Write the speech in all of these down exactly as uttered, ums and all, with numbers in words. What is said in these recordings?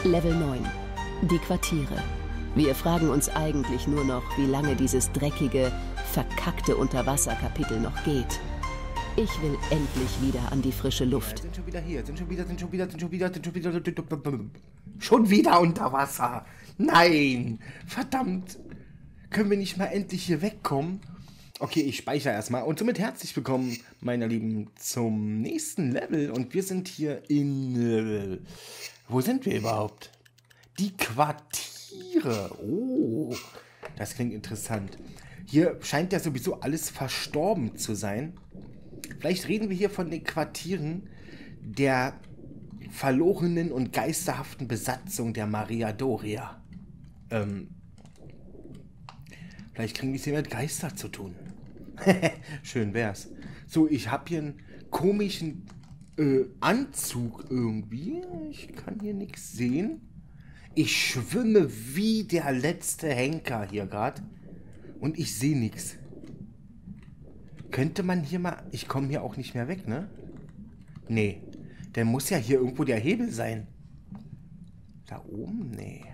Level neun. Die Quartiere. Wir fragen uns eigentlich nur noch, wie lange dieses dreckige, verkackte Unterwasser-Kapitel noch geht. Ich will endlich wieder an die frische Luft. Ja, sind schon wieder hier, sind schon wieder, sind schon wieder, sind schon wieder, sind schon wieder... Schon wieder unter Wasser. Nein, verdammt. Können wir nicht mal endlich hier wegkommen? Okay, ich speichere erstmal. Und somit herzlich willkommen, meine Lieben, zum nächsten Level. Und wir sind hier in... Äh, wo sind wir überhaupt? Die Quartiere. Oh, das klingt interessant. Hier scheint ja sowieso alles verstorben zu sein. Vielleicht reden wir hier von den Quartieren der verlorenen und geisterhaften Besatzung der Maria Doria. Ähm, vielleicht kriegen wir es hier mit Geister zu tun. Schön wär's. So, ich habe hier einen komischen äh, Anzug irgendwie. Ich kann hier nichts sehen. Ich schwimme wie der letzte Henker hier gerade. Und ich sehe nichts. Könnte man hier mal... Ich komme hier auch nicht mehr weg, ne? Nee. Der muss ja hier irgendwo der Hebel sein. Da oben? Nee.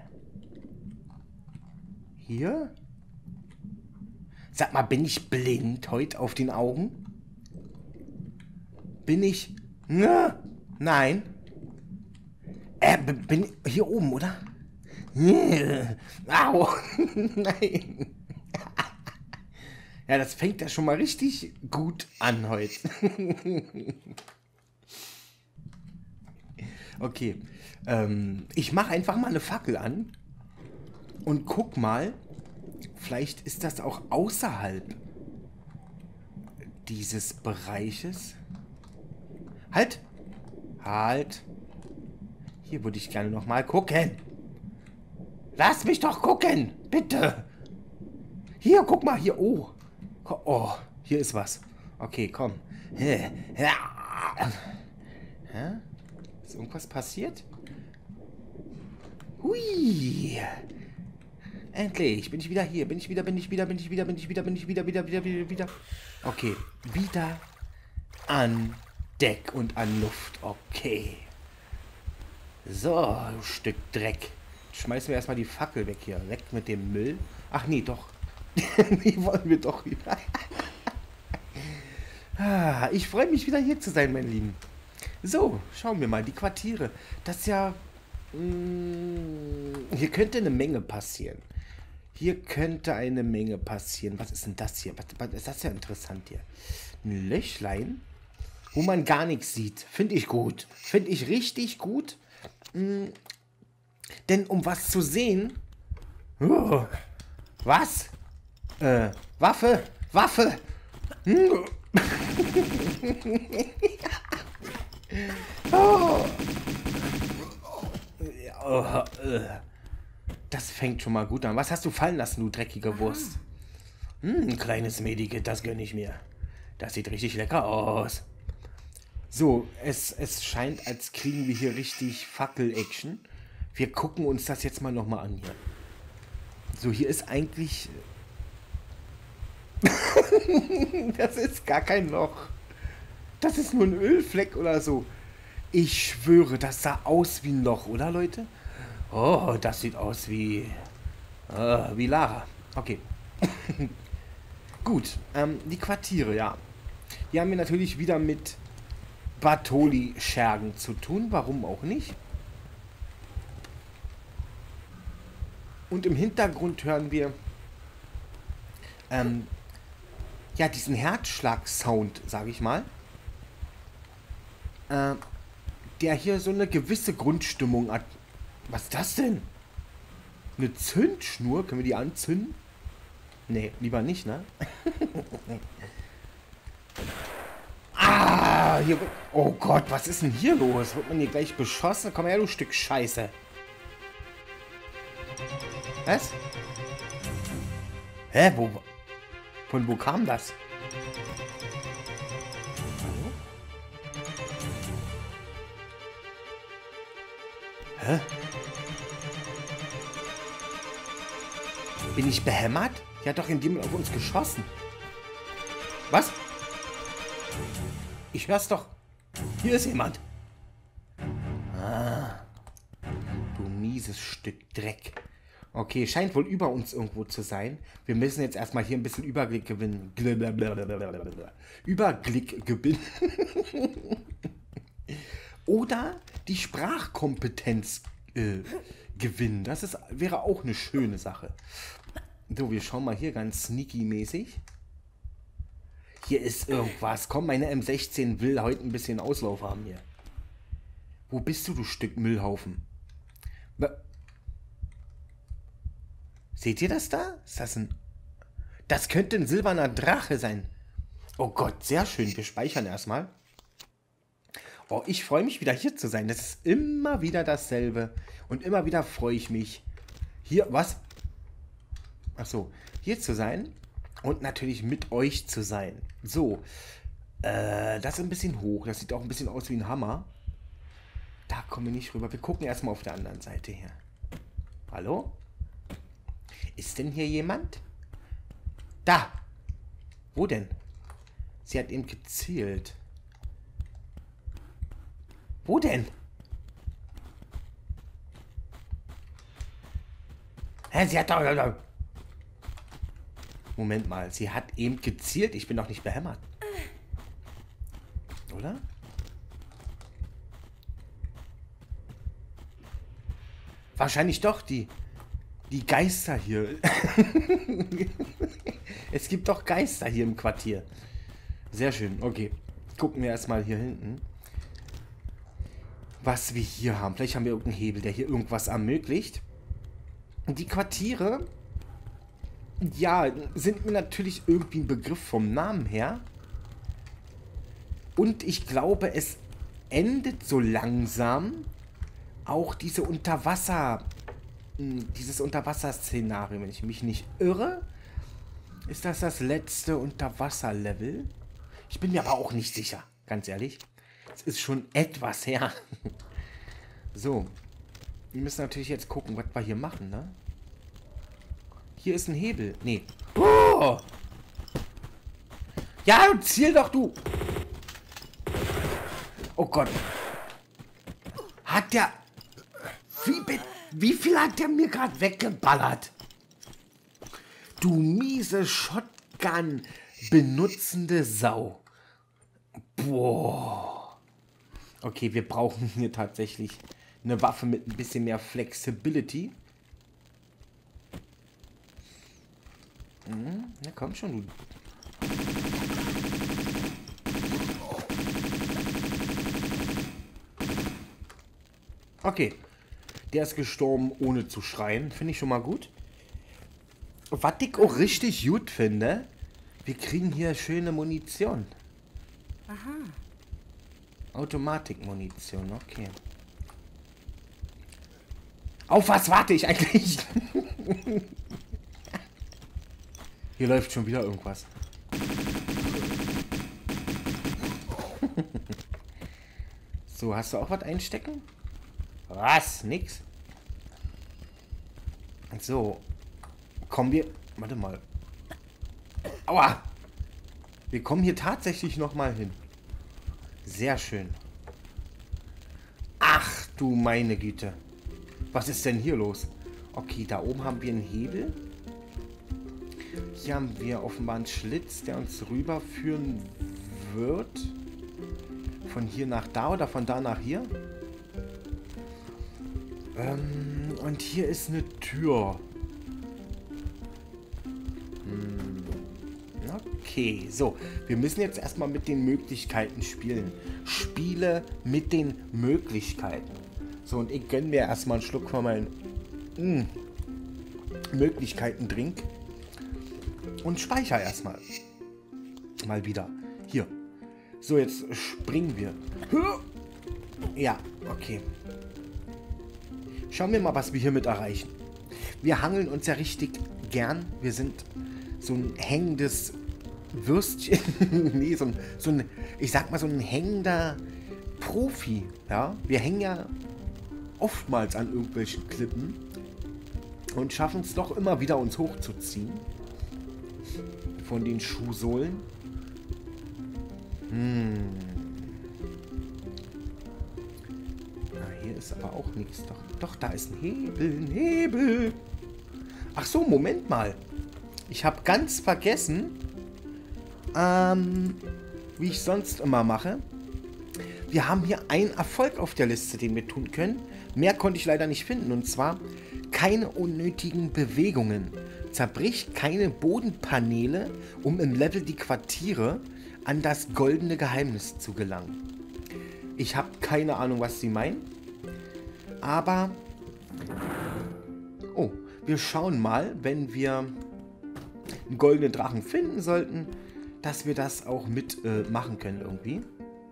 Hier? Sag mal, bin ich blind heute auf den Augen? Bin ich... Na, nein. Äh, bin ich hier oben, oder? Au. Nein. Ja, das fängt ja schon mal richtig gut an heute. Okay. Ähm, ich mache einfach mal eine Fackel an und guck mal, vielleicht ist das auch außerhalb dieses Bereiches. Halt! Halt! Hier würde ich gerne noch mal gucken. Lass mich doch gucken! Bitte! Hier, guck mal, hier. Oh! Oh, hier ist was. Okay, komm. Hä? Ist irgendwas passiert? Hui! Endlich! Bin ich wieder hier? Bin ich wieder, bin ich wieder, bin ich wieder, bin ich wieder, bin ich wieder, wieder, wieder, wieder, wieder. Okay, wieder an Deck und an Luft. Okay. So, ein Stück Dreck. Schmeißen wir erstmal die Fackel weg hier. Weg mit dem Müll. Ach nee, doch. Die wollen wir doch wieder. Ah, ich freue mich wieder hier zu sein, mein Lieben. So, schauen wir mal. Die Quartiere. Das ist ja... Mh, hier könnte eine Menge passieren. Hier könnte eine Menge passieren. Was ist denn das hier? Was, was ist das ja interessant hier? Ein Löchlein, wo man gar nichts sieht. Finde ich gut. Finde ich richtig gut. Mh, denn um was zu sehen... Oh, was? Äh, Waffe! Waffe! Hm. Oh. Oh, äh. Das fängt schon mal gut an. Was hast du fallen lassen, du dreckige Wurst? Hm, ein kleines Medikit, das gönne ich mir. Das sieht richtig lecker aus. So, es, es scheint, als kriegen wir hier richtig Fackel-Action. Wir gucken uns das jetzt mal nochmal an hier. So, hier ist eigentlich... Das ist gar kein Loch. Das ist nur ein Ölfleck oder so. Ich schwöre, das sah aus wie ein Loch, oder Leute? Oh, das sieht aus wie... Uh, wie Lara. Okay. Gut, ähm, die Quartiere, ja. Hier haben wir natürlich wieder mit Bartoli-Schergen zu tun. Warum auch nicht? Und im Hintergrund hören wir... Ähm... Ja, diesen Herzschlag-Sound, sage ich mal, äh, der hier so eine gewisse Grundstimmung hat. Was ist das denn? Eine Zündschnur? Können wir die anzünden? Nee, lieber nicht, ne? Ah, hier... Oh Gott, was ist denn hier los? Wird man hier gleich beschossen? Komm her, du Stück Scheiße. Was? Hä, wo... Von wo kam das? Hallo? Hä? Bin ich behämmert? Die hat doch in dem auf uns geschossen. Was? Ich hör's doch. Hier ist jemand. Ah. Du mieses Stück Dreck. Okay, scheint wohl über uns irgendwo zu sein. Wir müssen jetzt erstmal hier ein bisschen Überblick gewinnen. Überblick gewinnen. Oder die Sprachkompetenz äh, gewinnen. Das ist, wäre auch eine schöne Sache. So, wir schauen mal hier ganz sneaky-mäßig. Hier ist irgendwas. Komm, meine M sechzehn will heute ein bisschen Auslauf haben hier. Wo bist du, du Stück Müllhaufen? Seht ihr das da? Ist das ein... Das könnte ein silberner Drache sein. Oh Gott, sehr schön. Wir speichern erstmal. Oh, ich freue mich wieder hier zu sein. Das ist immer wieder dasselbe. Und immer wieder freue ich mich, hier, was? Ach so, hier zu sein. Und natürlich mit euch zu sein. So, äh, das ist ein bisschen hoch. Das sieht auch ein bisschen aus wie ein Hammer. Da kommen wir nicht rüber. Wir gucken erstmal auf der anderen Seite hier. Hallo? Ist denn hier jemand? Da! Wo denn? Sie hat eben gezielt. Wo denn? Hä, sie hat doch... Moment mal, sie hat eben gezielt. Ich bin doch nicht behämmert. Oder? Wahrscheinlich doch die... Die Geister hier. Es gibt doch Geister hier im Quartier. Sehr schön. Okay. Gucken wir erstmal hier hinten. Was wir hier haben. Vielleicht haben wir irgendeinen Hebel, der hier irgendwas ermöglicht. Die Quartiere, ja, sind mir natürlich irgendwie ein Begriff vom Namen her. Und ich glaube, es endet so langsam auch diese Unterwasser... Dieses Unterwasser-Szenario, wenn ich mich nicht irre, ist das das letzte Unterwasser-Level. Ich bin mir aber auch nicht sicher, ganz ehrlich. Es ist schon etwas her. So, wir müssen natürlich jetzt gucken, was wir hier machen, ne? Hier ist ein Hebel. Nee. Oh! Ja, du ziel doch, du! Oh Gott. Hat der... Wie bitte? Wie viel hat der mir gerade weggeballert? Du miese Shotgun benutzende Sau. Boah. Okay, wir brauchen hier tatsächlich eine Waffe mit ein bisschen mehr Flexibility. Hm, ja, komm schon, du. Okay. Der ist gestorben, ohne zu schreien. Finde ich schon mal gut. Was ich auch richtig gut finde, wir kriegen hier schöne Munition. Aha. Automatikmunition, okay. Auf was warte ich eigentlich? Hier läuft schon wieder irgendwas. So, hast du auch was einstecken? Was? Nix? So. Kommen wir... Warte mal. Aua! Wir kommen hier tatsächlich nochmal hin. Sehr schön. Ach du meine Güte. Was ist denn hier los? Okay, da oben haben wir einen Hebel. Hier haben wir offenbar einen Schlitz, der uns rüberführen wird. Von hier nach da oder von da nach hier? Ähm, und hier ist eine Tür. Hm. Okay, so. Wir müssen jetzt erstmal mit den Möglichkeiten spielen. Spiele mit den Möglichkeiten. So, und ich gönne mir erstmal einen Schluck von meinem mm, Möglichkeiten-Drink. Und speichere erstmal. Mal wieder. Hier. So, jetzt springen wir. Ja, okay. Schauen wir mal, was wir hiermit erreichen. Wir hangeln uns ja richtig gern. Wir sind so ein hängendes Würstchen. Nee, so ein, so ein, ich sag mal, so ein hängender Profi. Ja, wir hängen ja oftmals an irgendwelchen Klippen und schaffen es doch immer wieder, uns hochzuziehen. Von den Schuhsohlen. Hm. Na, hier ist aber auch nichts. Doch, doch, da ist ein Hebel, ein Hebel. Ach so, Moment mal. Ich habe ganz vergessen, ähm, wie ich sonst immer mache. Wir haben hier einen Erfolg auf der Liste, den wir tun können. Mehr konnte ich leider nicht finden. Und zwar keine unnötigen Bewegungen. Zerbrich keine Bodenpaneele, um im Level die Quartiere an das goldene Geheimnis zu gelangen. Ich habe keine Ahnung, was sie meinen. Aber... Oh, wir schauen mal, wenn wir einen goldenen Drachen finden sollten, dass wir das auch mit äh, machen können irgendwie.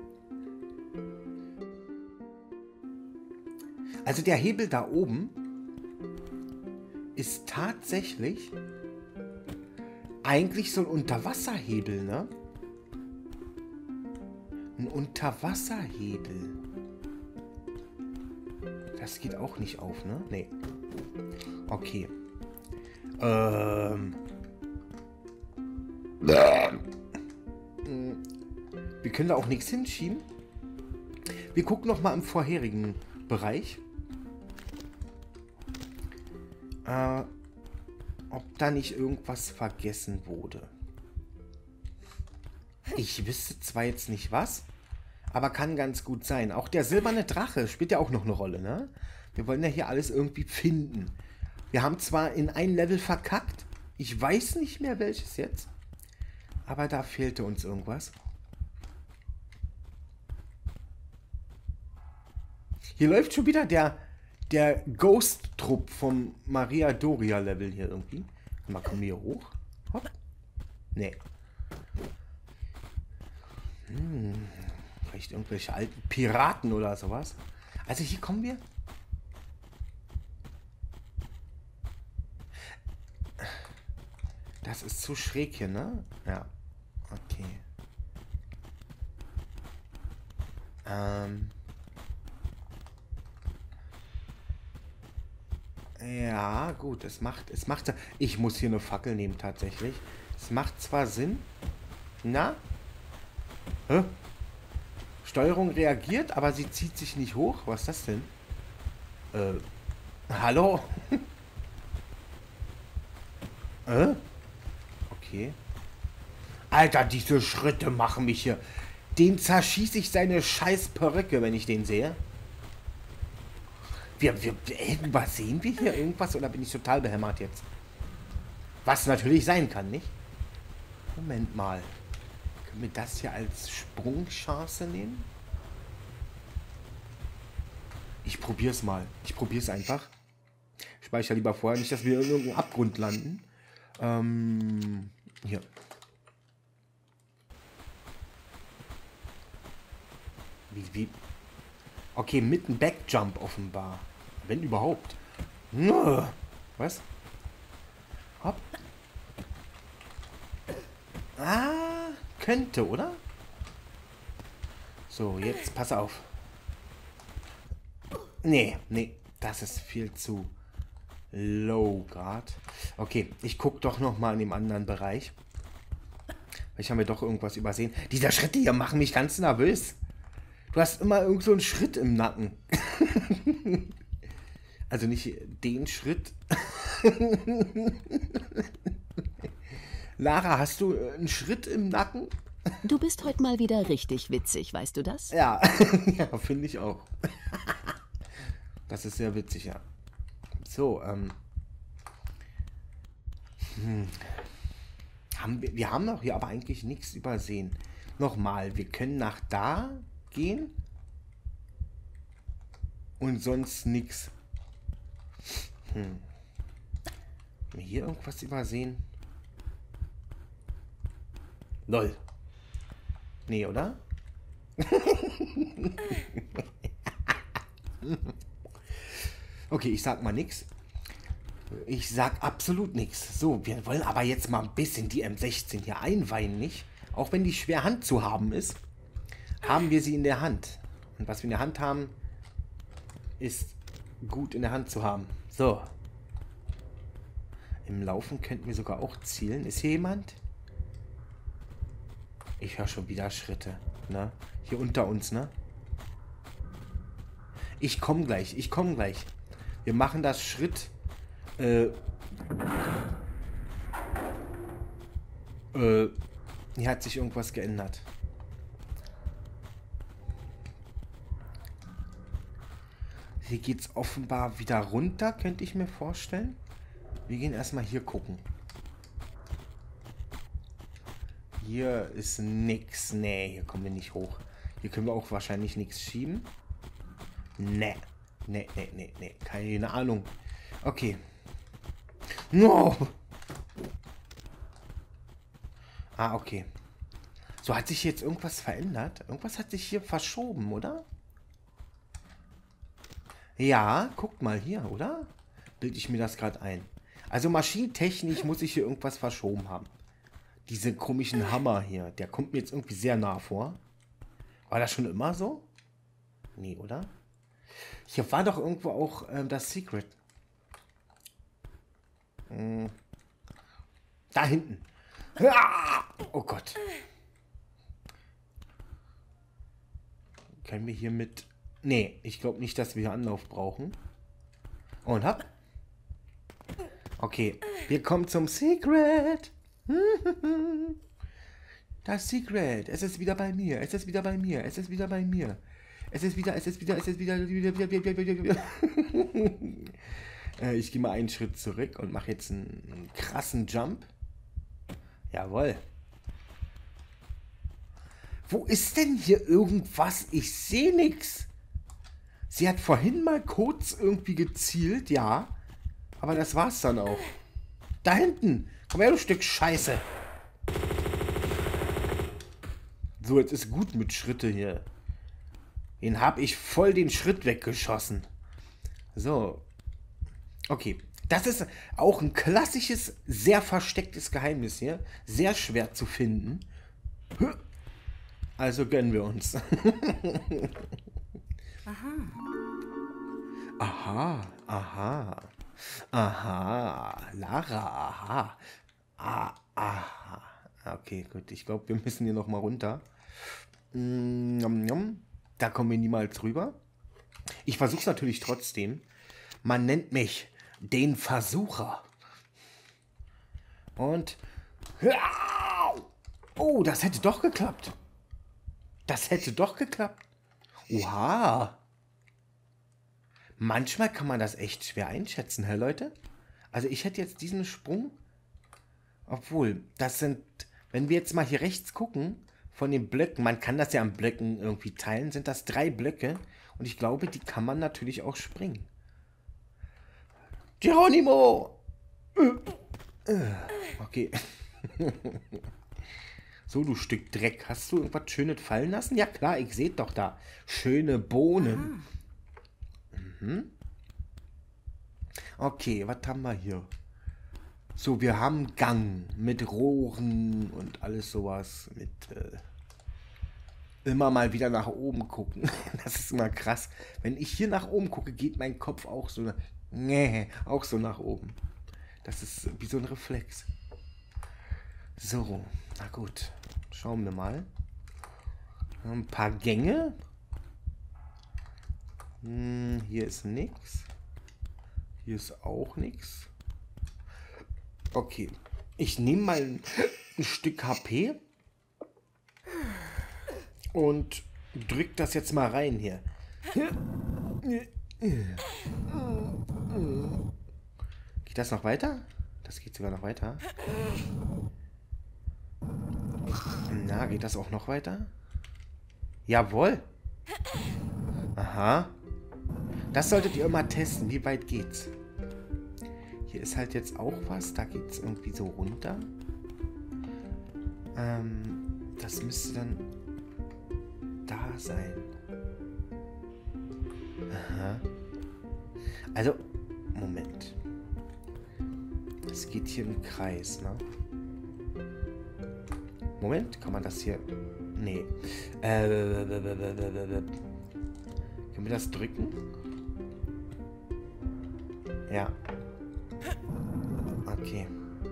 Also der Hebel da oben ist tatsächlich eigentlich so ein Unterwasserhebel, ne? Ein Unterwasserhebel. Das geht auch nicht auf, ne? Nee. Okay. Ähm. Wir können da auch nichts hinschieben. Wir gucken noch mal im vorherigen Bereich. Äh, ob da nicht irgendwas vergessen wurde. Ich wüsste zwar jetzt nicht was, aber kann ganz gut sein. Auch der silberne Drache spielt ja auch noch eine Rolle, ne? Wir wollen ja hier alles irgendwie finden. Wir haben zwar in ein Level verkackt, ich weiß nicht mehr welches jetzt, aber da fehlte uns irgendwas. Hier läuft schon wieder der, der Ghost-Trupp vom Maria Doria-Level hier irgendwie. Mal, kommen wir hier hoch? Hopp. Nee. Hm, vielleicht irgendwelche alten Piraten oder sowas. Also hier kommen wir. Das ist zu schräg hier, ne? Ja. Okay. Ähm. Ja, gut, es macht, es macht, ich muss hier eine Fackel nehmen tatsächlich. Es macht zwar Sinn. Na? Hä? Steuerung reagiert, aber sie zieht sich nicht hoch. Was ist das denn? Äh, hallo? äh? Okay. Alter, diese Schritte machen mich hier. Den zerschieße ich seine scheiß Perücke, wenn ich den sehe. Wir, wir, äh, übersehen wir hier irgendwas oder bin ich total behämmert jetzt? Was natürlich sein kann, nicht? Moment mal. Können wir das hier als Sprungchance nehmen? Ich probier's mal. Ich probier's einfach. Ich speichere lieber vorher, nicht, dass wir in irgendeinem Abgrund landen. Ähm, hier. Wie, wie? Okay, mit einem Backjump offenbar. Wenn überhaupt. Was? Hopp. Ah, könnte, oder? So, jetzt pass auf. Nee, nee, das ist viel zu low grad. Okay, ich gucke doch noch mal in dem anderen Bereich. Vielleicht haben wir doch irgendwas übersehen. Diese Schritte hier machen mich ganz nervös. Du hast immer irgend so einen Schritt im Nacken. Also nicht den Schritt. Lara, hast du einen Schritt im Nacken? Du bist heute mal wieder richtig witzig, weißt du das? Ja, ja, finde ich auch. Das ist sehr witzig, ja. So, ähm. Hm. Haben wir, wir haben doch hier aber eigentlich nichts übersehen. Nochmal, wir können nach da gehen und sonst nichts. Hm. Haben wir hier irgendwas übersehen? Lol. Nee, oder? Okay, ich sag mal nichts. Ich sag absolut nichts. So, wir wollen aber jetzt mal ein bisschen die M sechzehn hier einweihen, nicht? Auch wenn die schwer Hand zu haben ist, haben wir sie in der Hand. Und was wir in der Hand haben, ist gut in der Hand zu haben. So. Im Laufen könnten wir sogar auch zielen. Ist hier jemand? Ich höre schon wieder Schritte, ne? Hier unter uns, ne? Ich komme gleich, ich komme gleich. Wir machen das Schritt. Äh. Äh. Hier hat sich irgendwas geändert. Hier geht es offenbar wieder runter, könnte ich mir vorstellen. Wir gehen erstmal hier gucken. Hier ist nix. Nee, hier kommen wir nicht hoch. Hier können wir auch wahrscheinlich nichts schieben. Nee. Nee, nee, nee, nee. Keine Ahnung. Okay. No! Ah, okay. So, hat sich jetzt irgendwas verändert? Irgendwas hat sich hier verschoben, oder? Ja, guckt mal hier, oder? Bilde ich mir das gerade ein. Also maschinentechnisch muss ich hier irgendwas verschoben haben. Diese komischen Hammer hier, der kommt mir jetzt irgendwie sehr nah vor. War das schon immer so? Nee, oder? Hier war doch irgendwo auch ähm, das Secret. Hm. Da hinten. Oh Gott. Können wir hier mit... Nee, ich glaube nicht, dass wir hier Anlauf brauchen. Und hopp. Okay, wir kommen zum Secret. Das Secret. Es ist wieder bei mir. Es ist wieder bei mir. Es ist wieder bei mir. Es ist wieder, es ist wieder, es ist wieder, wieder, wieder, wieder, wieder, wieder. äh, ich gehe mal einen Schritt zurück und mache jetzt einen, einen krassen Jump. Jawohl. Wo ist denn hier irgendwas? Ich sehe nichts. Sie hat vorhin mal kurz irgendwie gezielt, ja. Aber das war's dann auch. Da hinten. Komm her, du Stück Scheiße. So, jetzt ist gut mit Schritte hier. Den habe ich voll den Schritt weggeschossen. So. Okay. Das ist auch ein klassisches, sehr verstecktes Geheimnis hier. Sehr schwer zu finden. Also gönnen wir uns. Aha. Aha, aha. Aha. Lara, aha. Ah, aha. Okay, gut. Ich glaube, wir müssen hier nochmal runter. Da kommen wir niemals rüber. Ich versuche es natürlich trotzdem. Man nennt mich den Versucher. Und... Oh, das hätte doch geklappt. Das hätte doch geklappt. Oha. Manchmal kann man das echt schwer einschätzen, hä, Leute? Also ich hätte jetzt diesen Sprung... Obwohl, das sind... Wenn wir jetzt mal hier rechts gucken, von den Blöcken, man kann das ja an Blöcken irgendwie teilen, sind das drei Blöcke. Und ich glaube, die kann man natürlich auch springen. Geronimo! Okay. So, du Stück Dreck. Hast du irgendwas Schönes fallen lassen? Ja klar, ich sehe doch da. Schöne Bohnen. Mhm. Okay, was haben wir hier? So, wir haben Gang mit Rohren und alles sowas. Mit äh, immer mal wieder nach oben gucken. Das ist immer krass. Wenn ich hier nach oben gucke, geht mein Kopf auch so, nee, auch so nach oben. Das ist wie so ein Reflex. So, na gut. Schauen wir mal. Ein paar Gänge. Hm, hier ist nichts. Hier ist auch nichts. Okay. Ich nehme mal ein, ein Stück H P und drück das jetzt mal rein hier. Geht das noch weiter? Das geht sogar noch weiter. Na, geht das auch noch weiter? Jawohl. Aha. Das solltet ihr immer testen. Wie weit geht's? Hier ist halt jetzt auch was. Da geht's irgendwie so runter. Ähm, das müsste dann da sein. Aha. Also, Moment. Es geht hier im Kreis, ne? Moment, kann man das hier... Nee. Äh, können wir das drücken? Ja. Okay.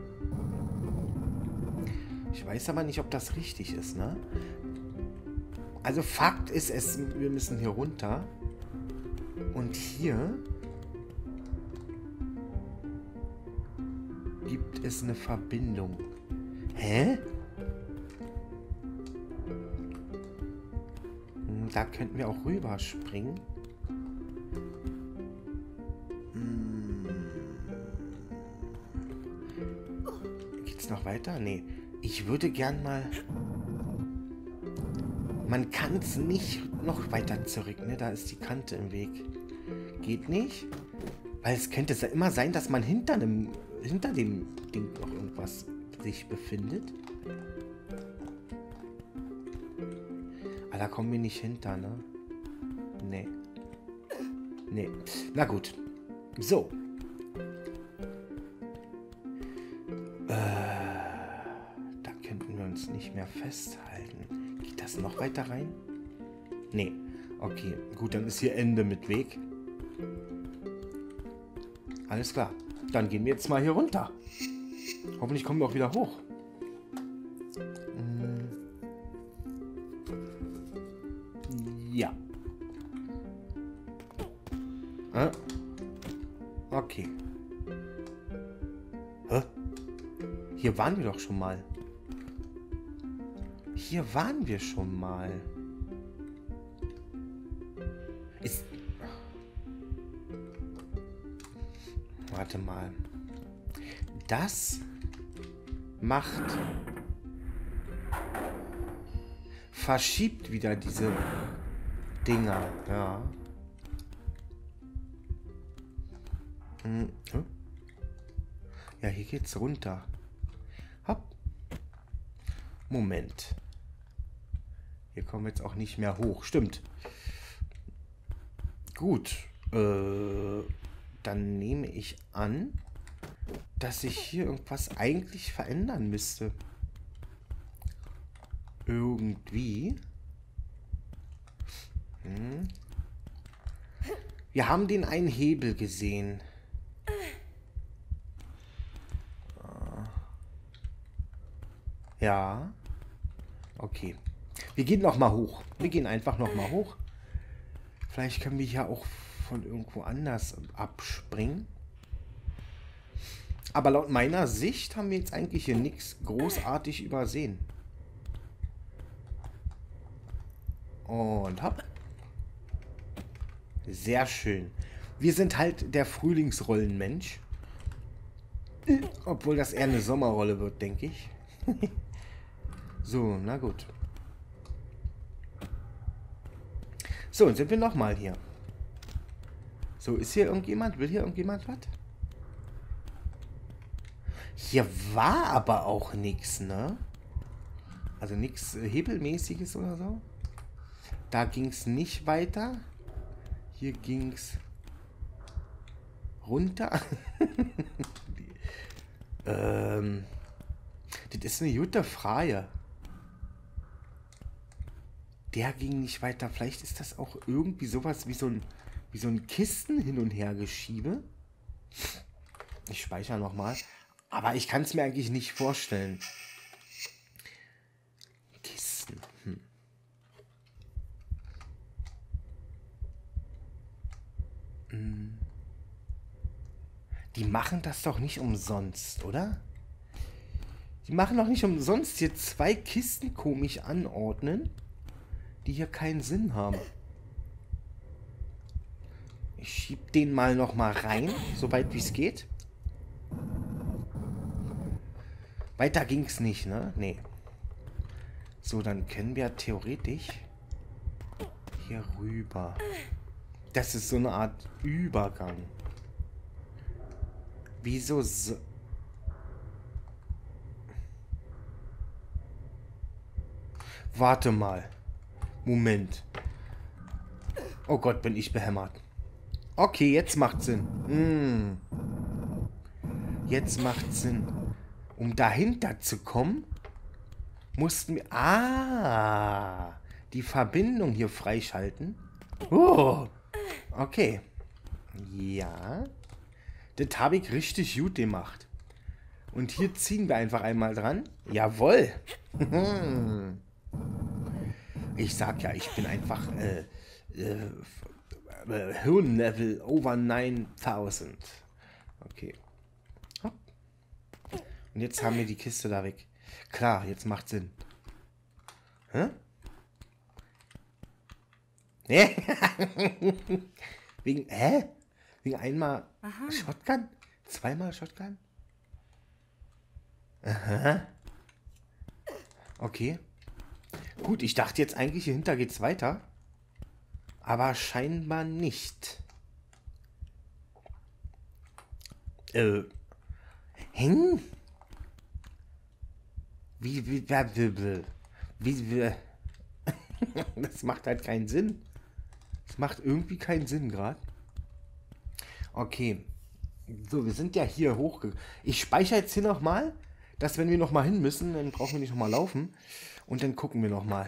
Ich weiß aber nicht, ob das richtig ist, ne? Also Fakt ist, es, wir müssen hier runter. Und hier gibt es eine Verbindung. Hä? Da könnten wir auch rüberspringen. Hm. Geht's noch weiter? Nee. Ich würde gern mal... Man kann es nicht noch weiter zurück, ne? Da ist die Kante im Weg. Geht nicht? Weil es könnte immer sein, dass man hinter dem, hinter dem Ding noch irgendwas sich befindet. Aber da kommen wir nicht hinter, ne? Nee. Nee. Na gut. So. Äh, da könnten wir uns nicht mehr festhalten. Geht das noch weiter rein? Nee. Okay, gut, dann ist hier Ende mit Weg. Alles klar. Dann gehen wir jetzt mal hier runter. Hoffentlich kommen wir auch wieder hoch. Ja. Äh? Okay. Hä? Hier waren wir doch schon mal. Hier waren wir schon mal. Ist... Warte mal. Das macht... Verschiebt wieder diese Dinger. Ja. Hm. Ja, hier geht's runter. Hopp. Moment. Hier kommen wir jetzt auch nicht mehr hoch. Stimmt. Gut. Äh, dann nehme ich an, dass sich hier irgendwas eigentlich verändern müsste. Irgendwie. Hm. Wir haben den einen Hebel gesehen. Ja. Okay. Wir gehen noch mal hoch. Wir gehen einfach noch mal hoch. Vielleicht können wir hier auch von irgendwo anders abspringen. Aber laut meiner Sicht haben wir jetzt eigentlich hier nichts großartig übersehen. Und hopp. Sehr schön. Wir sind halt der Frühlingsrollenmensch. Obwohl das eher eine Sommerrolle wird, denke ich. So, na gut. So, und sind wir nochmal hier. So, ist hier irgendjemand? Will hier irgendjemand was? Hier war aber auch nichts, ne? Also nichts Hebelmäßiges oder so. Da ging es nicht weiter. Hier ging es runter. ähm, das ist eine gute Frage. Der ging nicht weiter. Vielleicht ist das auch irgendwie sowas wie so ein, wie so ein Kisten hin und her geschiebe. Ich speichere nochmal. Aber ich kann es mir eigentlich nicht vorstellen. Kisten. Hm. Hm. Die machen das doch nicht umsonst, oder? Die machen doch nicht umsonst hier zwei Kisten komisch anordnen, die hier keinen Sinn haben. Ich schieb den mal noch mal rein, soweit wie es geht. Weiter ging es nicht, ne? Nee. So, dann können wir theoretisch hier rüber. Das ist so eine Art Übergang. Wieso so... Warte mal. Moment. Oh Gott, bin ich behämmert. Okay, jetzt macht Sinn. Hm. Jetzt macht Sinn. Um dahinter zu kommen, mussten wir... Ah! Die Verbindung hier freischalten. Oh! Okay. Ja. Das habe ich richtig gut gemacht. Und hier ziehen wir einfach einmal dran. Jawohl! Ich sag ja, ich bin einfach äh, äh, äh, Hirnlevel over neuntausend. Okay. Hopp. Und jetzt haben wir die Kiste da weg. Klar, jetzt macht Sinn. Hä? Nee. Wegen, hä? Wegen einmal Aha. Shotgun? Zweimal Shotgun? Aha. Okay. Gut, ich dachte jetzt eigentlich, hier hinter geht's weiter. Aber scheinbar nicht. Äh. Hängen? Wie, wie, wie, wie, wie, das macht halt keinen Sinn. Das macht irgendwie keinen Sinn gerade. Okay. So, wir sind ja hier hochgegangen. Ich speichere jetzt hier nochmal, dass wenn wir nochmal hin müssen, dann brauchen wir nicht nochmal laufen. Und dann gucken wir nochmal.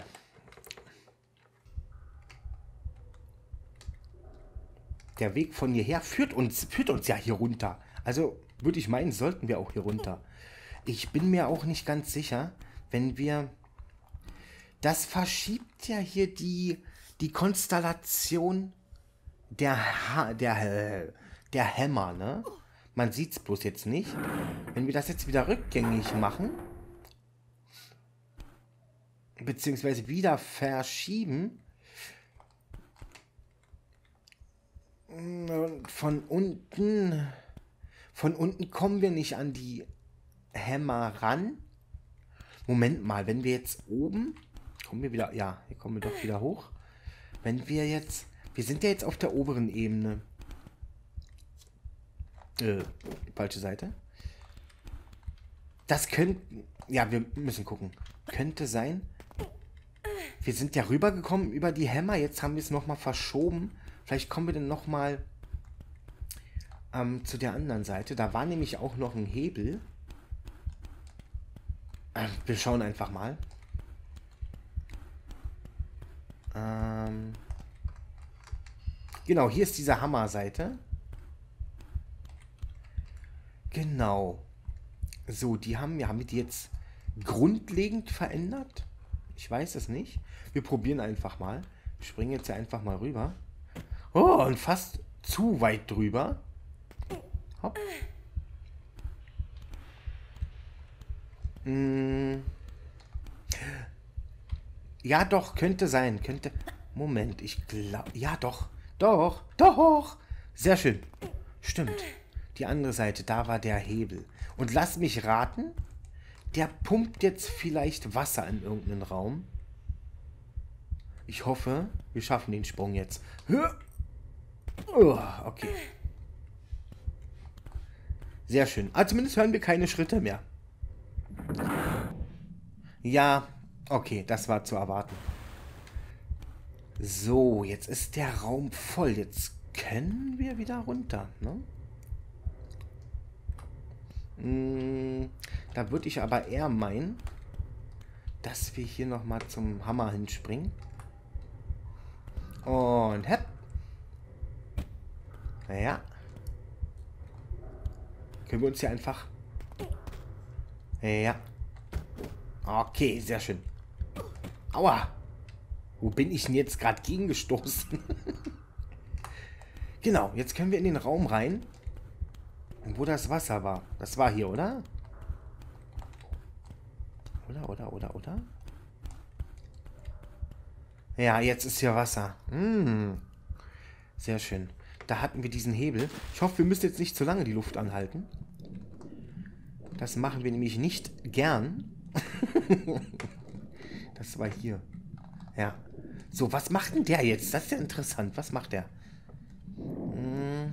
Der Weg von hierher führt uns, führt uns ja hier runter. Also würde ich meinen, sollten wir auch hier runter. Ich bin mir auch nicht ganz sicher, wenn wir... Das verschiebt ja hier die, die Konstellation der, ha der, der Hämmer, ne? Man sieht es bloß jetzt nicht. Wenn wir das jetzt wieder rückgängig machen, beziehungsweise wieder verschieben, von unten, von unten kommen wir nicht an die Hämmer ran. Moment mal, wenn wir jetzt oben, kommen wir wieder, ja, hier kommen wir doch wieder hoch. Wenn wir jetzt, wir sind ja jetzt auf der oberen Ebene. Äh, falsche Seite. Das könnte, ja, wir müssen gucken. Könnte sein, wir sind ja rübergekommen über die Hämmer, jetzt haben wir es nochmal verschoben. Vielleicht kommen wir dann nochmal ähm, zu der anderen Seite. Da war nämlich auch noch ein Hebel. Äh, wir schauen einfach mal. Ähm, genau, hier ist diese Hammerseite. Genau. So, die haben wir, haben wir die jetzt grundlegend verändert? Ich weiß es nicht. Wir probieren einfach mal. Wir springen jetzt einfach mal rüber. Oh, und fast zu weit drüber. Hopp. Hm. Ja, doch, könnte sein. Könnte. Moment, ich glaube. Ja, doch. Doch. Doch. Sehr schön. Stimmt. Die andere Seite, da war der Hebel. Und lass mich raten, der pumpt jetzt vielleicht Wasser in irgendeinen Raum. Ich hoffe, wir schaffen den Sprung jetzt. Oh, okay. Sehr schön. Aber zumindest hören wir keine Schritte mehr. Ja, okay, das war zu erwarten. So, jetzt ist der Raum voll. Jetzt können wir wieder runter, ne? Hm, da würde ich aber eher meinen, dass wir hier nochmal zum Hammer hinspringen. Und hepp. Naja. Können wir uns hier einfach... Ja. Okay, sehr schön. Aua. Wo bin ich denn jetzt gerade gegengestoßen? Genau, jetzt können wir in den Raum rein, wo das Wasser war. Das war hier, oder? Oder, oder, oder, oder? Ja, jetzt ist hier Wasser. Hm. Sehr schön. Da hatten wir diesen Hebel. Ich hoffe, wir müssen jetzt nicht zu lange die Luft anhalten. Das machen wir nämlich nicht gern. Das war hier. Ja. So, was macht denn der jetzt? Das ist ja interessant. Was macht der? Hm.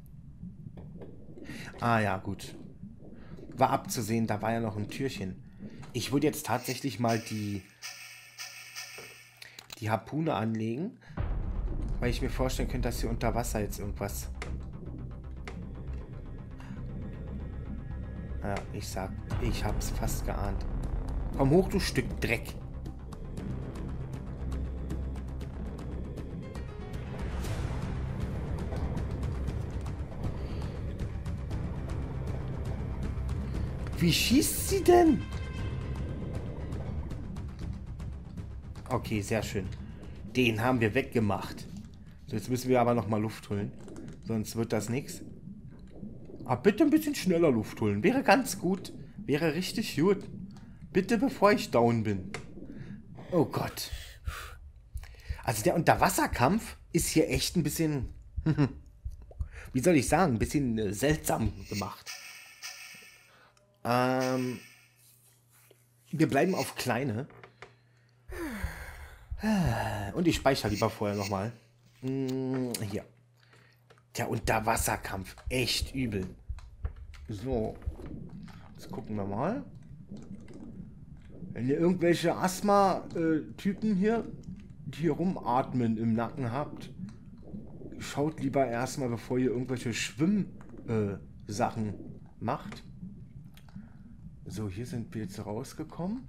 Ah ja, gut. War abzusehen, da war ja noch ein Türchen. Ich würde jetzt tatsächlich mal die, die Harpune anlegen, weil ich mir vorstellen könnte, dass hier unter Wasser jetzt irgendwas... Ja, ich sag, ich hab's fast geahnt. Komm hoch, du Stück Dreck. Wie schießt sie denn? Okay, sehr schön. Den haben wir weggemacht. So, jetzt müssen wir aber nochmal Luft holen. Sonst wird das nichts. Aber bitte ein bisschen schneller Luft holen. Wäre ganz gut. Wäre richtig gut. Bitte, bevor ich down bin. Oh Gott. Also der Unterwasserkampf ist hier echt ein bisschen... wie soll ich sagen? Ein bisschen äh, seltsam gemacht. Ähm... Wir bleiben auf kleine. Und ich speichere lieber vorher nochmal. Hier. Der Unterwasserkampf. Echt übel. So. Jetzt gucken wir mal. Wenn ihr irgendwelche Asthma-Typen hier, die hier rumatmen im Nacken habt, schaut lieber erstmal, bevor ihr irgendwelche Schwimm-Sachen macht. So, hier sind wir jetzt rausgekommen.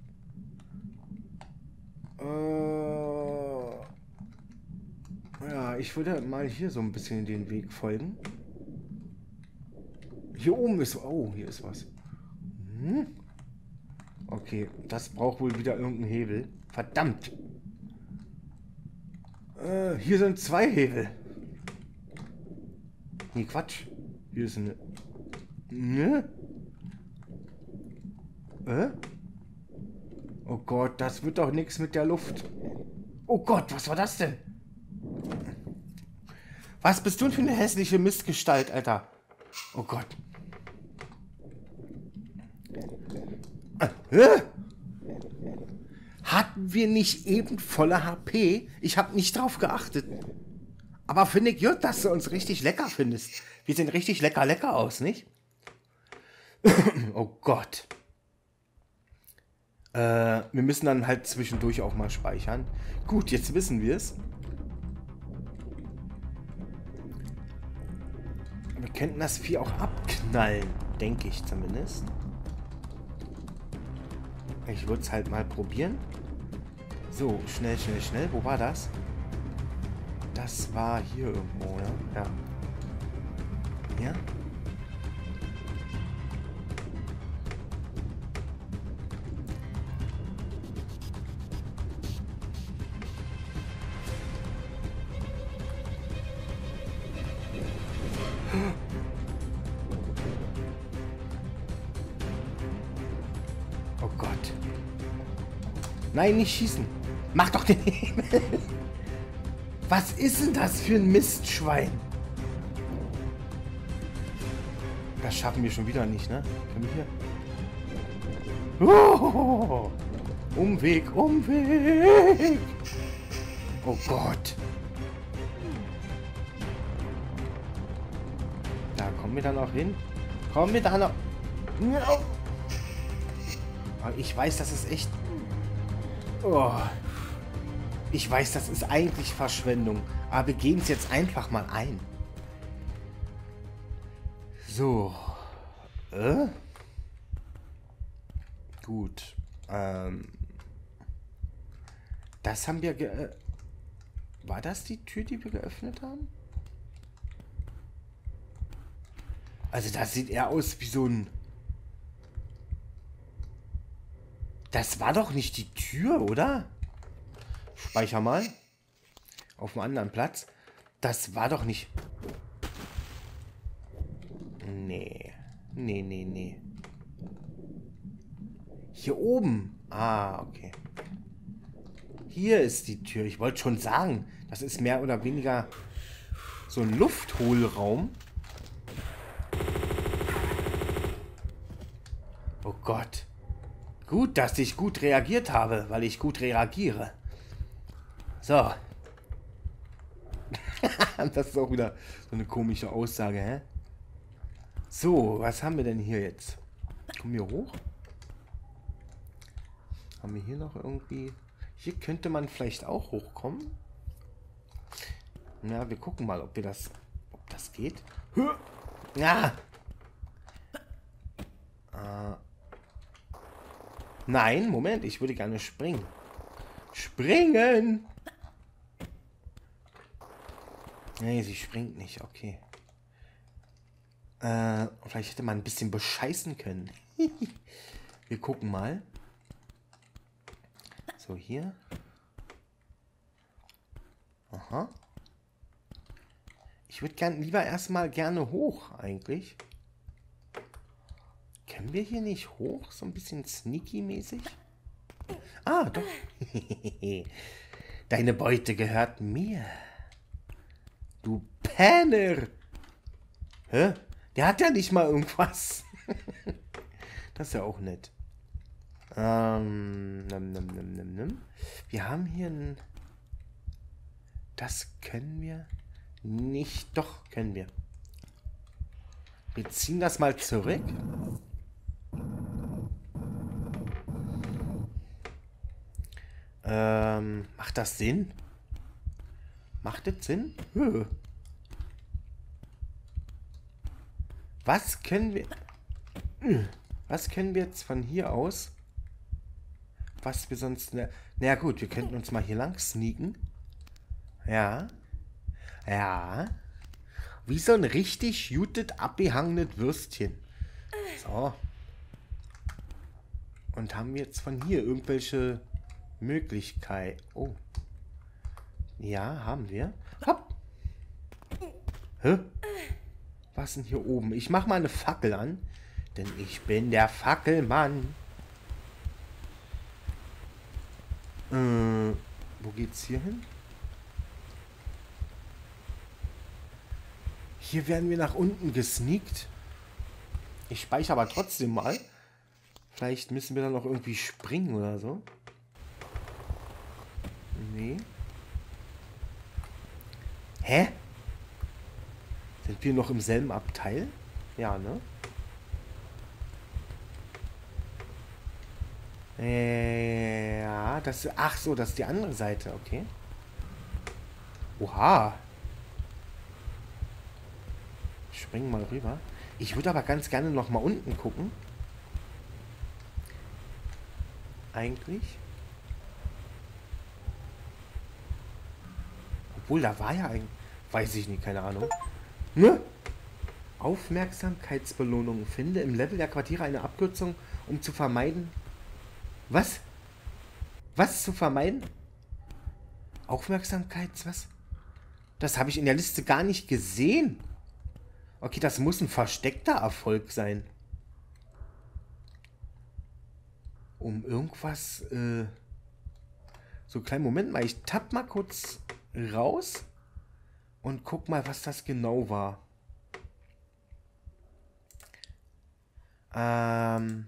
Äh, ja, ich würde mal hier so ein bisschen den Weg folgen. Hier oben ist... Oh, hier ist was. Hm. Okay, das braucht wohl wieder irgendeinen Hebel. Verdammt. Äh, hier sind zwei Hebel. Nee, Quatsch. Hier ist eine... Ne? Äh? Oh Gott, das wird doch nichts mit der Luft. Oh Gott, was war das denn? Was bist du für eine hässliche Mistgestalt, Alter? Oh Gott. Äh? Hatten wir nicht eben volle H P? Ich habe nicht drauf geachtet. Aber finde ich gut, dass du uns richtig lecker findest. Wir sehen richtig lecker lecker aus, nicht? Oh Gott. Äh, wir müssen dann halt zwischendurch auch mal speichern. Gut, jetzt wissen wir es. Wir könnten das Vieh auch abknallen, denke ich zumindest. Ich würde es halt mal probieren. So, schnell, schnell, schnell. Wo war das? Das war hier irgendwo, ja? Ja. Ja? Oh Gott. Nein, nicht schießen. Mach doch den Himmel. Was ist denn das für ein Mistschwein? Das schaffen wir schon wieder nicht, ne? Können wir hier... Oh, Umweg, Umweg. Oh Gott. Da kommen wir dann noch hin. Kommen wir da noch... Aber ich weiß, das ist echt... Oh. Ich weiß, das ist eigentlich Verschwendung. Aber wir gehen es jetzt einfach mal ein. So. Äh? Gut. Ähm. Das haben wir ge... War das die Tür, die wir geöffnet haben? Also das sieht eher aus wie so ein... Das war doch nicht die Tür, oder? Speicher mal. Auf einem anderen Platz. Das war doch nicht... Nee. Nee, nee, nee. Hier oben. Ah, okay. Hier ist die Tür. Ich wollte schon sagen, das ist mehr oder weniger so ein Lufthohlraum. Oh Gott. Gut, dass ich gut reagiert habe, weil ich gut reagiere. So. Das ist auch wieder so eine komische Aussage, hä? So, was haben wir denn hier jetzt? Kommen wir hoch? Haben wir hier noch irgendwie... Hier könnte man vielleicht auch hochkommen. Na, wir gucken mal, ob wir das... Ob das geht. Ja. Äh. Nein, Moment, ich würde gerne springen. Springen! Nee, sie springt nicht, okay. Äh, vielleicht hätte man ein bisschen bescheißen können. Wir gucken mal. So, hier. Aha. Ich würde gern lieber erstmal gerne hoch, eigentlich. Können wir hier nicht hoch? So ein bisschen sneaky-mäßig? Ah, doch. Deine Beute gehört mir. Du Penner. Hä? Der hat ja nicht mal irgendwas. Das ist ja auch nett. Ähm, nimm, nimm, nimm, nimm, nimm. Wir haben hier ein... Das können wir nicht. Doch, können wir. Wir ziehen das mal zurück. Ähm, macht das Sinn? Macht das Sinn? Höh. Was können wir... Was können wir jetzt von hier aus... Was wir sonst... Na naja gut, wir könnten uns mal hier lang sneaken. Ja. Ja. Wie so ein richtig jutet, abgehangenes Würstchen. So. Und haben wir jetzt von hier irgendwelche Möglichkeiten? Oh. Ja, haben wir. Hopp. Hä? Was denn hier oben? Ich mach mal eine Fackel an. Denn ich bin der Fackelmann. Äh, wo geht's hier hin? Hier werden wir nach unten gesneakt. Ich speichere aber trotzdem mal. Vielleicht müssen wir dann noch irgendwie springen oder so. Nee. Hä? Sind wir noch im selben Abteil? Ja, ne? Äh, ja, das... Ach so, das ist die andere Seite, okay. Oha. Springen mal rüber. Ich würde aber ganz gerne noch mal unten gucken. Eigentlich. Obwohl, da war ja ein... Weiß ich nicht, keine Ahnung. Ne? Aufmerksamkeitsbelohnung. Finde im Level der Quartiere eine Abkürzung, um zu vermeiden... Was? Was zu vermeiden? Aufmerksamkeits... Was? Das habe ich in der Liste gar nicht gesehen. Okay, das muss ein versteckter Erfolg sein. Um irgendwas... Äh so, kleinen Moment mal. Ich tapp mal kurz raus und guck mal, was das genau war. Ähm...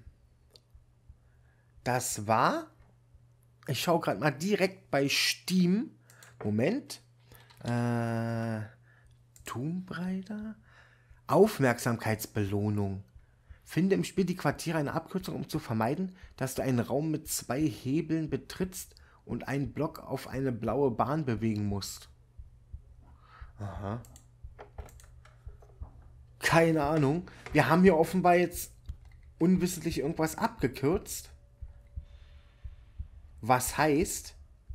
Das war... Ich schaue gerade mal direkt bei Steam. Moment. Äh... Tomb Raider... Aufmerksamkeitsbelohnung. Finde im Spiel die Quartiere eine Abkürzung, um zu vermeiden, dass du einen Raum mit zwei Hebeln betrittst und einen Block auf eine blaue Bahn bewegen musst. Aha. Keine Ahnung. Wir haben hier offenbar jetzt unwissentlich irgendwas abgekürzt. Was heißt...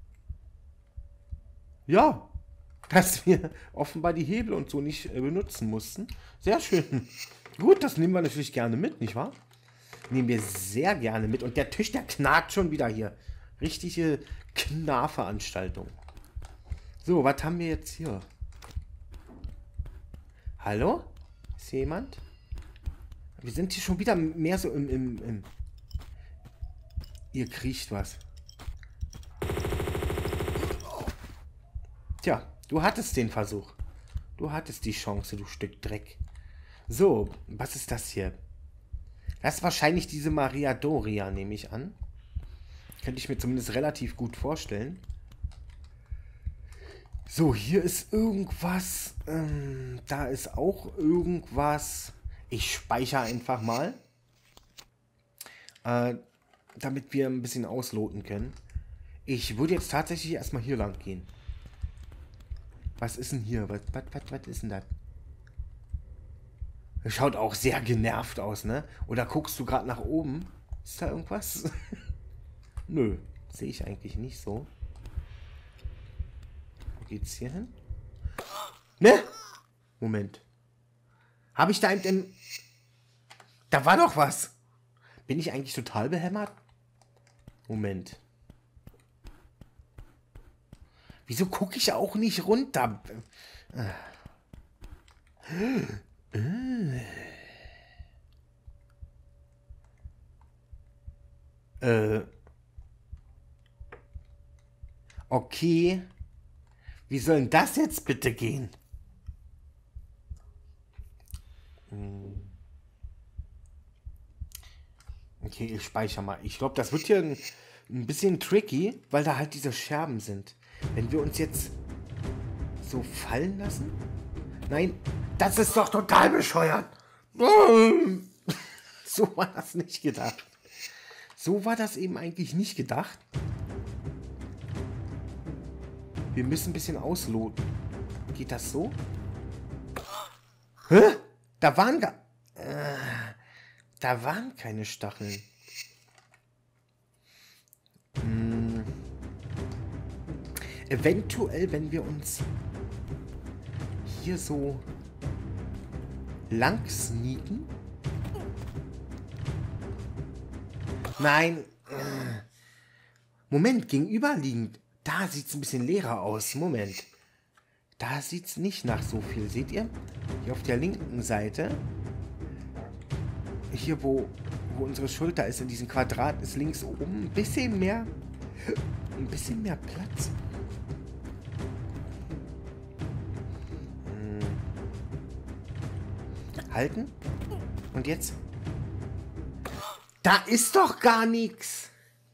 Ja... dass wir offenbar die Hebel und so nicht äh, benutzen mussten. Sehr schön. Gut, das nehmen wir natürlich gerne mit, nicht wahr? Nehmen wir sehr gerne mit. Und der Tisch, der knarrt schon wieder hier. Richtige Knarrveranstaltung. So, was haben wir jetzt hier? Hallo? Ist hier jemand? Wir sind hier schon wieder mehr so im... im, im Ihr kriecht was. Tja. Du hattest den Versuch. Du hattest die Chance, du Stück Dreck. So, was ist das hier? Das ist wahrscheinlich diese Maria Doria, nehme ich an. Könnte ich mir zumindest relativ gut vorstellen. So, hier ist irgendwas. Ähm, da ist auch irgendwas. Ich speichere einfach mal. Äh, damit wir ein bisschen ausloten können. Ich würde jetzt tatsächlich erstmal hier lang gehen. Was ist denn hier? Was, was, was, was ist denn das? Das schaut auch sehr genervt aus, ne? Oder guckst du gerade nach oben? Ist da irgendwas? Nö, sehe ich eigentlich nicht so. Wo geht's hier hin? Ne? Moment. Habe ich da eben... Da war doch was. Bin ich eigentlich total behämmert? Moment. Wieso gucke ich auch nicht runter? Äh. Okay. Wie soll denn das jetzt bitte gehen? Okay, ich speichere mal. Ich glaube, das wird hier ein, ein bisschen tricky, weil da halt diese Scherben sind. Wenn wir uns jetzt so fallen lassen? Nein, das ist doch total bescheuert. So war das nicht gedacht. So war das eben eigentlich nicht gedacht. Wir müssen ein bisschen ausloten. Geht das so? Hä? Da waren gar... Äh, da waren keine Stacheln. Hm. Eventuell, wenn wir uns hier so lang sneaken. Nein. Moment, gegenüberliegend. Da sieht es ein bisschen leerer aus. Moment. Da sieht es nicht nach so viel. Seht ihr? Hier auf der linken Seite. Hier, wo, wo unsere Schulter ist, in diesem Quadrat, ist links oben ein bisschen mehr. Ein bisschen mehr Platz. Hm. Halten. Und jetzt? Da ist doch gar nichts.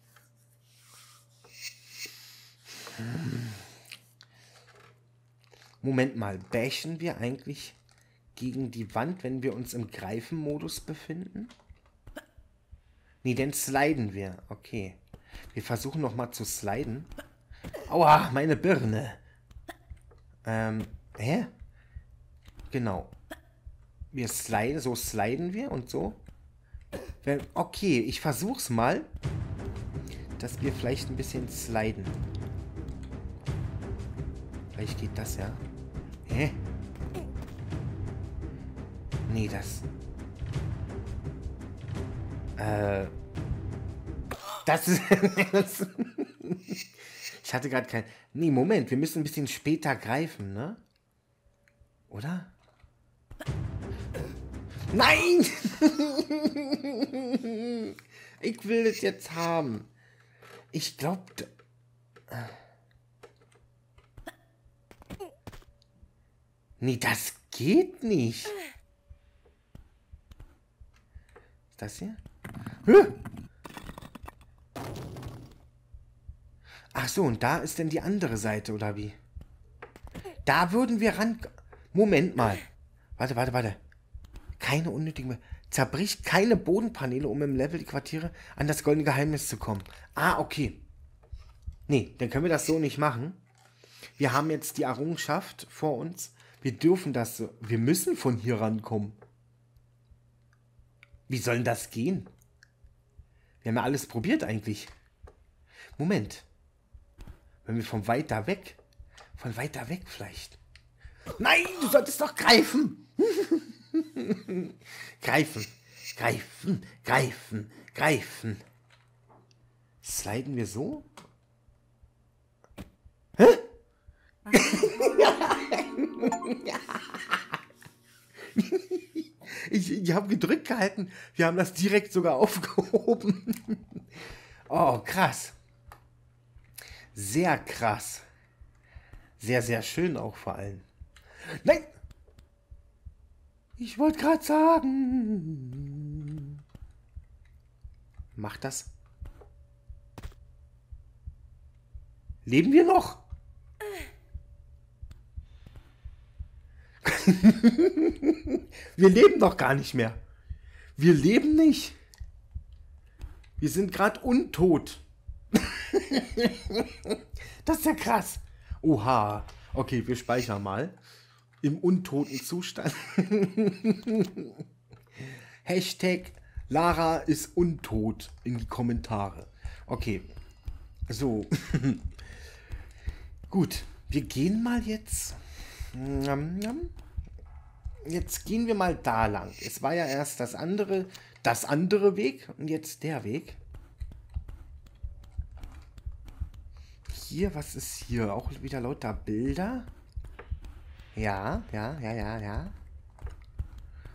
Moment mal, bashen wir eigentlich gegen die Wand, wenn wir uns im Greifen-Modus befinden? Nee, dann sliden wir. Okay. Wir versuchen nochmal zu sliden. Aua, meine Birne. Ähm, hä? Genau. Wir sliden, so sliden wir und so. Okay, ich versuch's mal, dass wir vielleicht ein bisschen sliden. Vielleicht geht das ja. Hä? Nee, das... Äh... Das ist... Ich hatte gerade kein... Nee, Moment, wir müssen ein bisschen später greifen, ne? Oder? Nein! Ich will das jetzt haben. Ich glaube... Nee, das geht nicht. Ist das hier? Ach so, und da ist denn die andere Seite, oder wie? Da würden wir ran... Moment mal. Warte, warte, warte. Keine unnötigen... Zerbricht keine Bodenpaneele, um im Level die Quartiere an das goldene Geheimnis zu kommen. Ah, okay. Nee, dann können wir das so nicht machen. Wir haben jetzt die Errungenschaft vor uns. Wir dürfen das so... Wir müssen von hier rankommen. Wie soll denn das gehen? Wir haben ja alles probiert eigentlich. Moment. Wenn wir von weiter weg... Von weiter weg vielleicht. Nein, du solltest doch greifen. Greifen. Greifen. Greifen. Greifen. Sliden wir so? Hä? Ich, ich habe gedrückt gehalten. Wir haben das direkt sogar aufgehoben. Oh, krass. Sehr krass. Sehr, sehr schön auch vor allem. Nein! Ich wollte gerade sagen. Mach das. Leben wir noch? Wir leben doch gar nicht mehr. Wir leben nicht. Wir sind gerade untot. Das ist ja krass. Oha. Okay, wir speichern mal. Im untoten Zustand. Hashtag Lara ist untot in die Kommentare. Okay. So. Gut. Wir gehen mal jetzt... Jetzt gehen wir mal da lang. Es war ja erst das andere, das andere Weg und jetzt der Weg. Hier, was ist hier? Auch wieder lauter Bilder. Ja, ja, ja, ja, ja.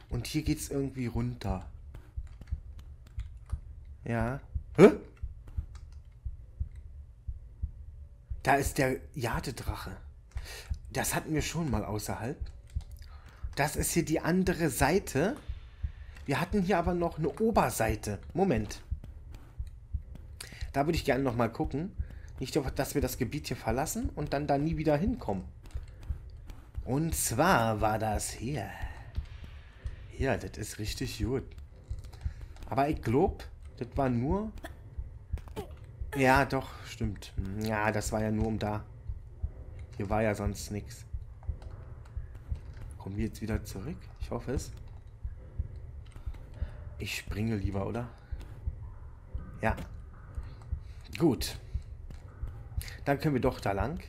Und hier geht's irgendwie runter. Ja. Hä? Da ist der Jadedrache. Das hatten wir schon mal außerhalb. Das ist hier die andere Seite. Wir hatten hier aber noch eine Oberseite. Moment. Da würde ich gerne noch mal gucken. Nicht, dass wir das Gebiet hier verlassen und dann da nie wieder hinkommen. Und zwar war das hier. Ja, das ist richtig gut. Aber ich glaube, das war nur... Ja, doch, stimmt. Ja, das war ja nur um da. Hier war ja sonst nichts. Kommen wir jetzt wieder zurück? Ich hoffe es. Ich springe lieber, oder? Ja. Gut. Dann können wir doch da lang.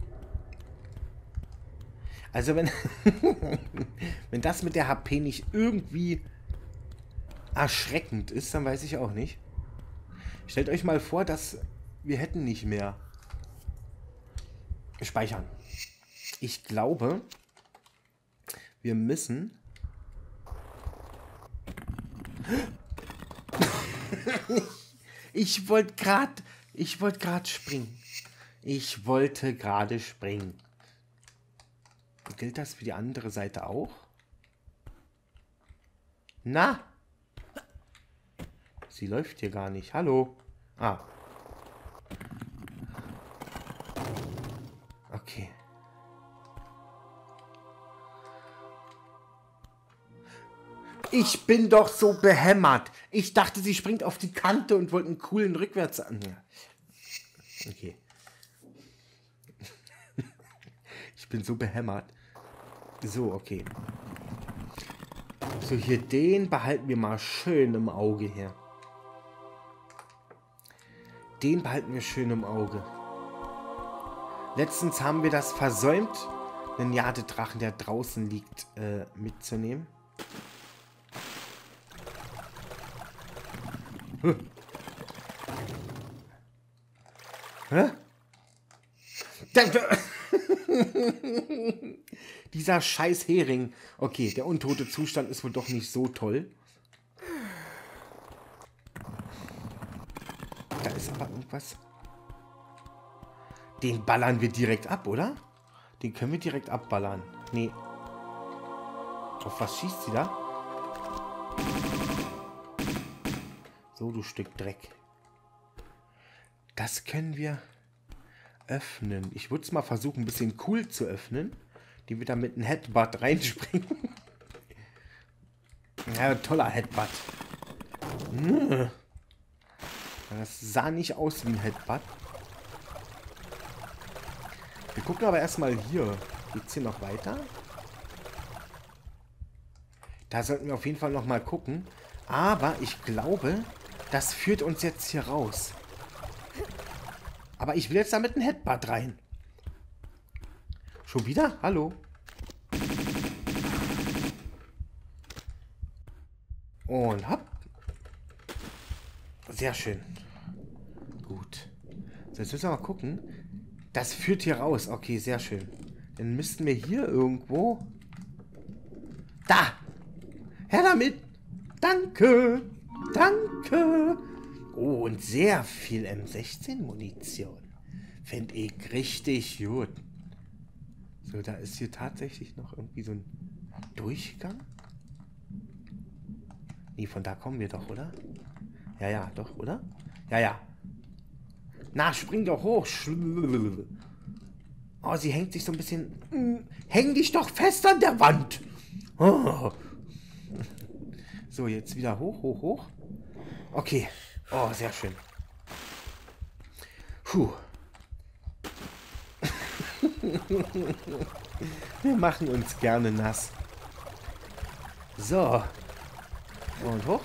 Also wenn... wenn das mit der H P nicht irgendwie erschreckend ist, dann weiß ich auch nicht. Stellt euch mal vor, dass wir hätten nicht mehr speichern. Ich glaube, wir müssen... ich wollte gerade... Ich wollte gerade springen. Ich wollte gerade springen. Gilt das für die andere Seite auch? Na? Sie läuft hier gar nicht. Hallo? Ah. Okay. Ich bin doch so behämmert. Ich dachte, sie springt auf die Kante und wollte einen coolen Rückwärts an. Okay. Ich bin so behämmert. So, okay. So, hier den behalten wir mal schön im Auge hier. Den behalten wir schön im Auge. Letztens haben wir das versäumt, einen Jadedrachen, der draußen liegt, äh, mitzunehmen. Huh. Hä? Dieser scheiß Hering. Okay, der untote Zustand ist wohl doch nicht so toll. Da ist aber irgendwas. Den ballern wir direkt ab, oder? Den können wir direkt abballern. Nee. Auf was schießt sie da? So, du Stück Dreck. Das können wir öffnen. Ich würde es mal versuchen, ein bisschen cool zu öffnen. Die wir da mit einem Headbutt reinspringen. Ja, toller Headbutt. Das sah nicht aus wie ein Headbutt. Wir gucken aber erstmal hier. Geht es hier noch weiter? Da sollten wir auf jeden Fall noch mal gucken. Aber ich glaube, das führt uns jetzt hier raus. Aber ich will jetzt da mit einem Headbutt rein. Schon wieder? Hallo? Und hopp. Sehr schön. Gut. So, jetzt müssen wir mal gucken. Das führt hier raus. Okay, sehr schön. Dann müssten wir hier irgendwo... Da! Her damit! Danke! Danke! Oh, und sehr viel M sechzehn Munition. Finde ich richtig gut. So, da ist hier tatsächlich noch irgendwie so ein Durchgang. Nee, von da kommen wir doch, oder? Ja, ja, doch, oder? Ja, ja. Na, spring doch hoch. Oh, sie hängt sich so ein bisschen... Häng dich doch fest an der Wand. Oh. So, jetzt wieder hoch, hoch, hoch. Okay. Oh, sehr schön. Puh. Wir machen uns gerne nass. So. Und hoch.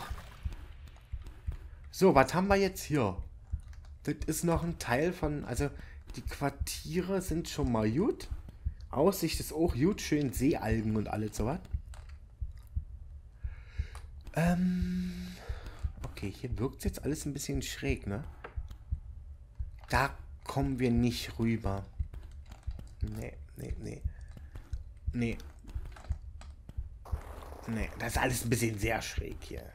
So, was haben wir jetzt hier? Das ist noch ein Teil von... Also, die Quartiere sind schon mal gut. Aussicht ist auch gut. Schön Seealgen und alles sowas. Ähm... Okay, hier wirkt es jetzt alles ein bisschen schräg, ne? Da kommen wir nicht rüber. Nee, nee, nee. Nee. Nee, das ist alles ein bisschen sehr schräg hier.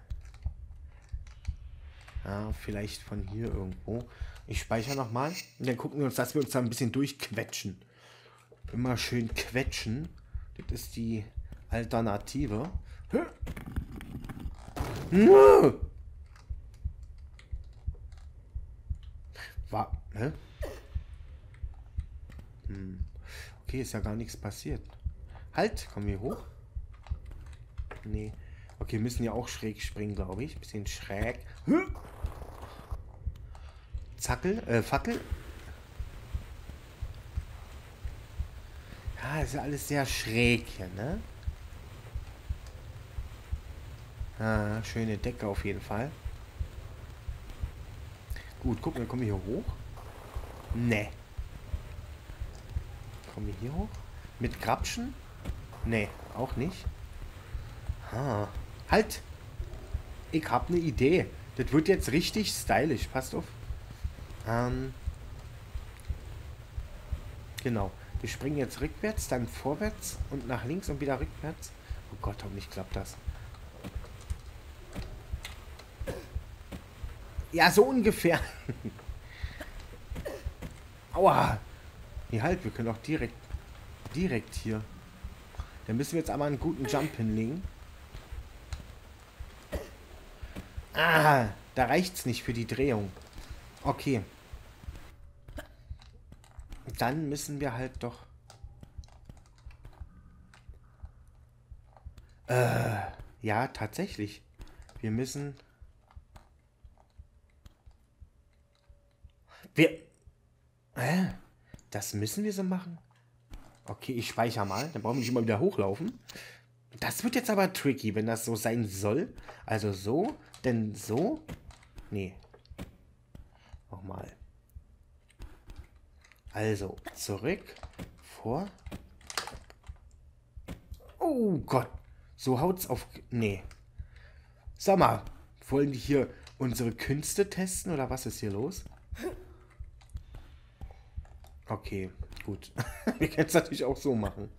Ja, vielleicht von hier irgendwo. Ich speichere nochmal. Und dann gucken wir uns, dass wir uns da ein bisschen durchquetschen. Immer schön quetschen. Das ist die Alternative. War, hä? Hm. Okay, ist ja gar nichts passiert. Halt, kommen wir hoch? Nee. Okay, wir müssen ja auch schräg springen, glaube ich. Bisschen schräg. Zackel, äh, Fackel. Ja, ist ja alles sehr schräg hier, ne? Ah, schöne Decke auf jeden Fall. Gut, gucken, dann kommen wir hier hoch. Ne. Kommen wir hier hoch? Mit Grapschen? Ne, auch nicht. Ah. Halt! Ich habe eine Idee. Das wird jetzt richtig stylisch. Passt auf. Ähm. Genau. Wir springen jetzt rückwärts, dann vorwärts und nach links und wieder rückwärts. Oh Gott, hoffentlich klappt das. Ja, so ungefähr. Aua. Nee, halt, wir können auch direkt, direkt hier. Dann müssen wir jetzt aber einen guten Jump hinlegen. Ah, da reicht's nicht für die Drehung. Okay. Dann müssen wir halt doch... Äh, ja, tatsächlich. Wir müssen... Wir... Äh, das müssen wir so machen? Okay, ich speichere mal. Dann brauchen wir nicht immer wieder hochlaufen. Das wird jetzt aber tricky, wenn das so sein soll. Also so, denn so... Nee. Nochmal. Also, zurück, vor. Oh Gott. So haut's auf... Nee. Sag mal, wollen die hier unsere Künste testen oder was ist hier los? Okay, gut. Wir können es natürlich auch so machen.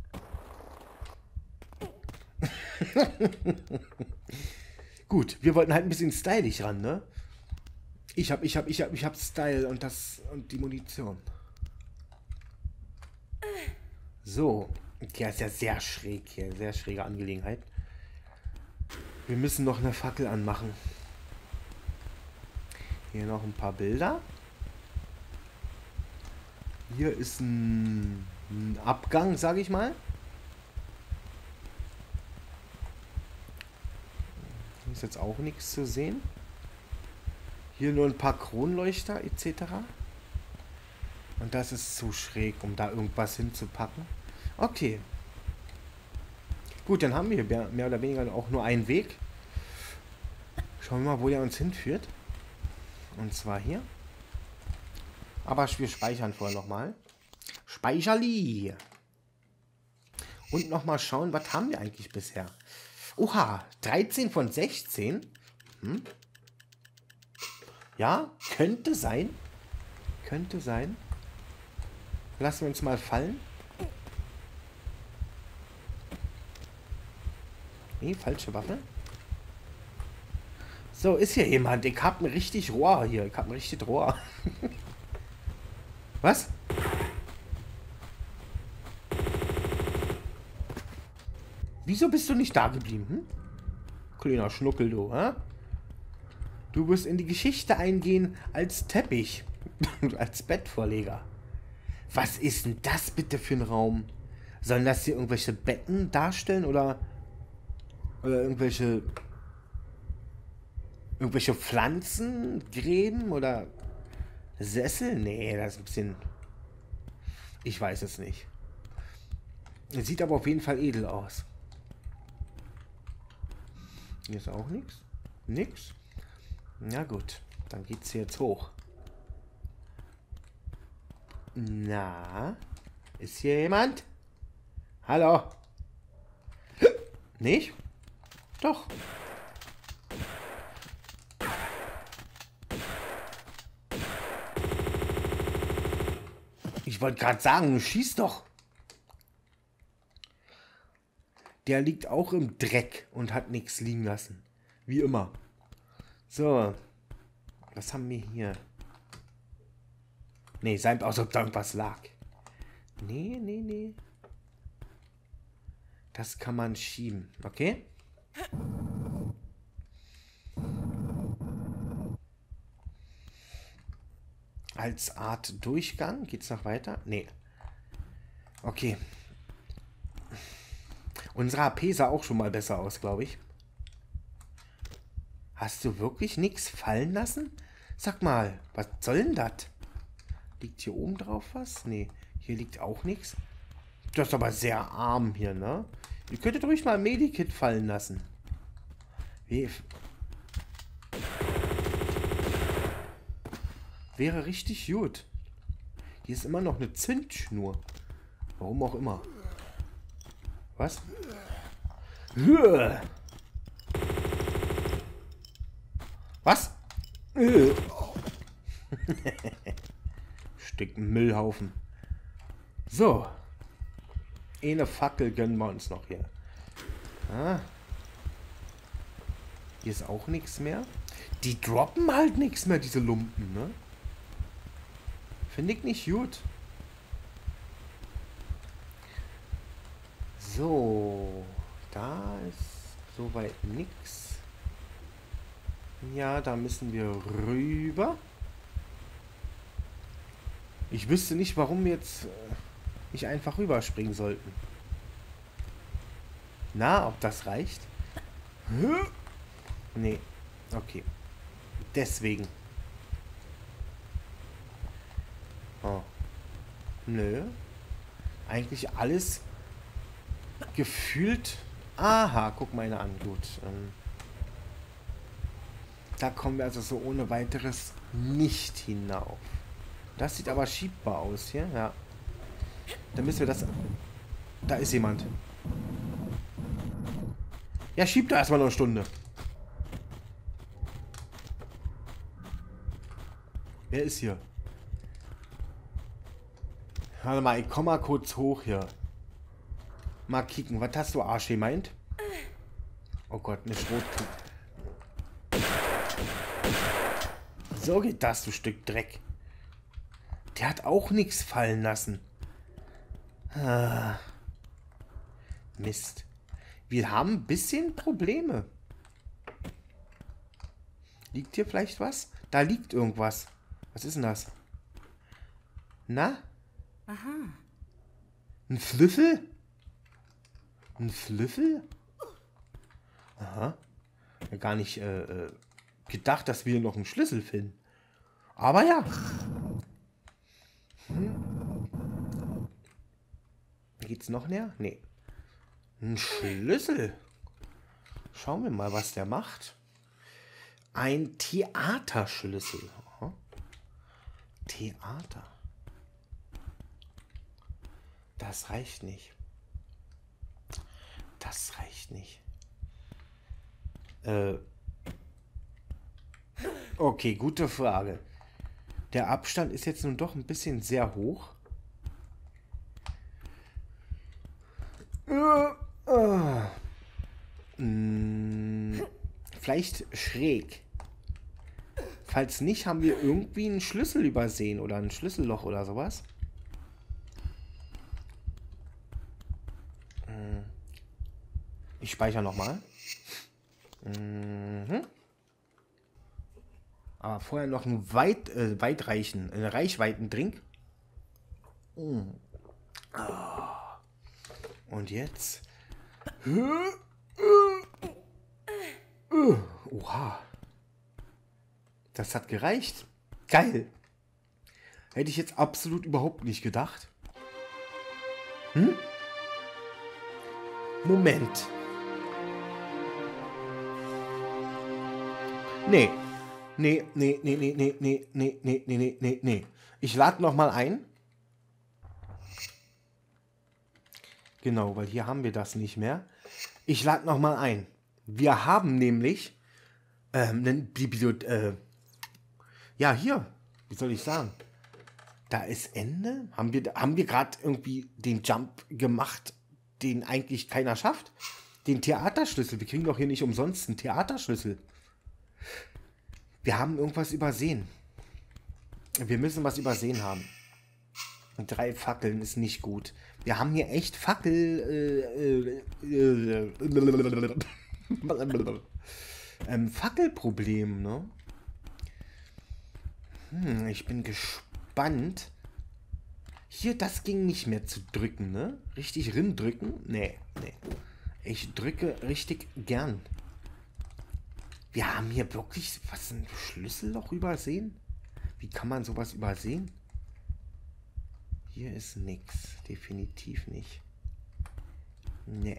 Gut, wir wollten halt ein bisschen stylisch ran, ne? Ich hab, ich hab, ich hab, ich hab Style und das und die Munition. So. Ja, ist ja sehr schräg hier. Sehr schräge Angelegenheit. Wir müssen noch eine Fackel anmachen. Hier noch ein paar Bilder. Hier ist ein, ein Abgang, sage ich mal. Hier ist jetzt auch nichts zu sehen. Hier nur ein paar Kronleuchter et cetera. Und das ist zu schräg, um da irgendwas hinzupacken. Okay. Gut, dann haben wir mehr, mehr oder weniger auch nur einen Weg. Schauen wir mal, wo er uns hinführt. Und zwar hier. Aber wir speichern vorher nochmal. Speicherli. Und nochmal schauen, was haben wir eigentlich bisher? Oha, dreizehn von sechzehn. Hm? Ja, könnte sein. Könnte sein. Lassen wir uns mal fallen. Nee, falsche Waffe. So, ist hier jemand. Ich hab ein richtig Rohr hier. Ich hab ein richtig Rohr. Was? Wieso bist du nicht da geblieben? Hm? Kleiner Schnuckel, du, hä? Du wirst in die Geschichte eingehen als Teppich. Als Bettvorleger. Was ist denn das bitte für ein Raum? Sollen das hier irgendwelche Betten darstellen oder... Oder irgendwelche... Irgendwelche Pflanzen, Gräben oder... Sessel? Nee, das ist ein bisschen... Ich weiß es nicht. Sieht aber auf jeden Fall edel aus. Hier ist auch nichts. Nix. Na gut, dann geht's hier jetzt hoch. Na, ist hier jemand? Hallo? Nicht? Doch. Ich wollte gerade sagen, schieß doch. Der liegt auch im Dreck und hat nichts liegen lassen. Wie immer. So. Was haben wir hier? Nee, sein, als ob da irgendwas lag. Nee, nee, nee. Das kann man schieben. Okay? Als Art Durchgang. Geht's noch weiter? Nee. Okay. Unsere H P sah auch schon mal besser aus, glaube ich. Hast du wirklich nichts fallen lassen? Sag mal, was soll denn das? Liegt hier oben drauf was? Nee, hier liegt auch nichts. Das ist aber sehr arm hier, ne? Ihr könntet ruhig mal ein Medikit fallen lassen. Wie... Wäre richtig gut. Hier ist immer noch eine Zündschnur. Warum auch immer. Was? Was? Stück Müllhaufen. So. Eine Fackel gönnen wir uns noch hier. Ah. Hier ist auch nichts mehr. Die droppen halt nichts mehr, diese Lumpen, ne? Finde ich nicht gut. So. Da ist soweit nichts. Ja, da müssen wir rüber. Ich wüsste nicht, warum wir jetzt äh, nicht einfach rüberspringen sollten. Na, ob das reicht? Nee. Okay. Deswegen. Oh. Nö. Eigentlich alles gefühlt... Aha, guck mal eine an. Gut. Ähm, da kommen wir also so ohne weiteres nicht hinauf. Das sieht aber schiebbar aus hier. Ja. Dann müssen wir das... Da ist jemand. Ja, schiebt da erstmal noch eine Stunde. Wer ist hier? Warte mal, ich komm mal kurz hoch hier. Mal kicken. Was hast du, Arsch, gemeint? Oh Gott, eine Schrotkugel. So geht das, du Stück Dreck. Der hat auch nichts fallen lassen. Ah. Mist. Wir haben ein bisschen Probleme. Liegt hier vielleicht was? Da liegt irgendwas. Was ist denn das? Na? Aha. Ein Flüffel? Ein Flüffel? Aha. Ja, gar nicht äh, äh, gedacht, dass wir noch einen Schlüssel finden. Aber ja. Hm. Geht's noch näher? Nee. Ein Schlüssel. Schauen wir mal, was der macht. Ein Theaterschlüssel. Aha. Theater. Das reicht nicht. Das reicht nicht. Äh. Okay, gute Frage. Der Abstand ist jetzt nun doch ein bisschen sehr hoch. Äh, äh. Hm, vielleicht schräg. Falls nicht, haben wir irgendwie einen Schlüssel übersehen oder ein Schlüsselloch oder sowas. Ich speichere nochmal. Mhm. Aber vorher noch einen weit, äh, weitreichen, einen Reichweiten-Drink. Mhm. Oh. Und jetzt. Oha. Das hat gereicht. Geil. Hätte ich jetzt absolut überhaupt nicht gedacht. Hm? Moment. Nee. Nee, nee, nee, nee, nee, nee, nee, nee, nee, nee, nee. Ich lade noch mal ein. Genau, weil hier haben wir das nicht mehr. Ich lade noch mal ein. Wir haben nämlich ähm, einen Bibliot... Äh, ja, hier. Wie soll ich sagen? Da ist Ende. Haben wir, haben wir gerade irgendwie den Jump gemacht den eigentlich keiner schafft. Den Theaterschlüssel. Wir kriegen doch hier nicht umsonst einen Theaterschlüssel. Wir haben irgendwas übersehen. Wir müssen was übersehen haben. Und drei Fackeln ist nicht gut. Wir haben hier echt Fackel... Äh, äh, äh, ähm, Fackelproblem, ne? Hm, ich bin gespannt. Hier, das ging nicht mehr zu drücken, ne? Richtig drücken? Nee, nee. Ich drücke richtig gern. Wir haben hier wirklich was, ein Schlüsselloch übersehen? Wie kann man sowas übersehen? Hier ist nix. Definitiv nicht. Nee.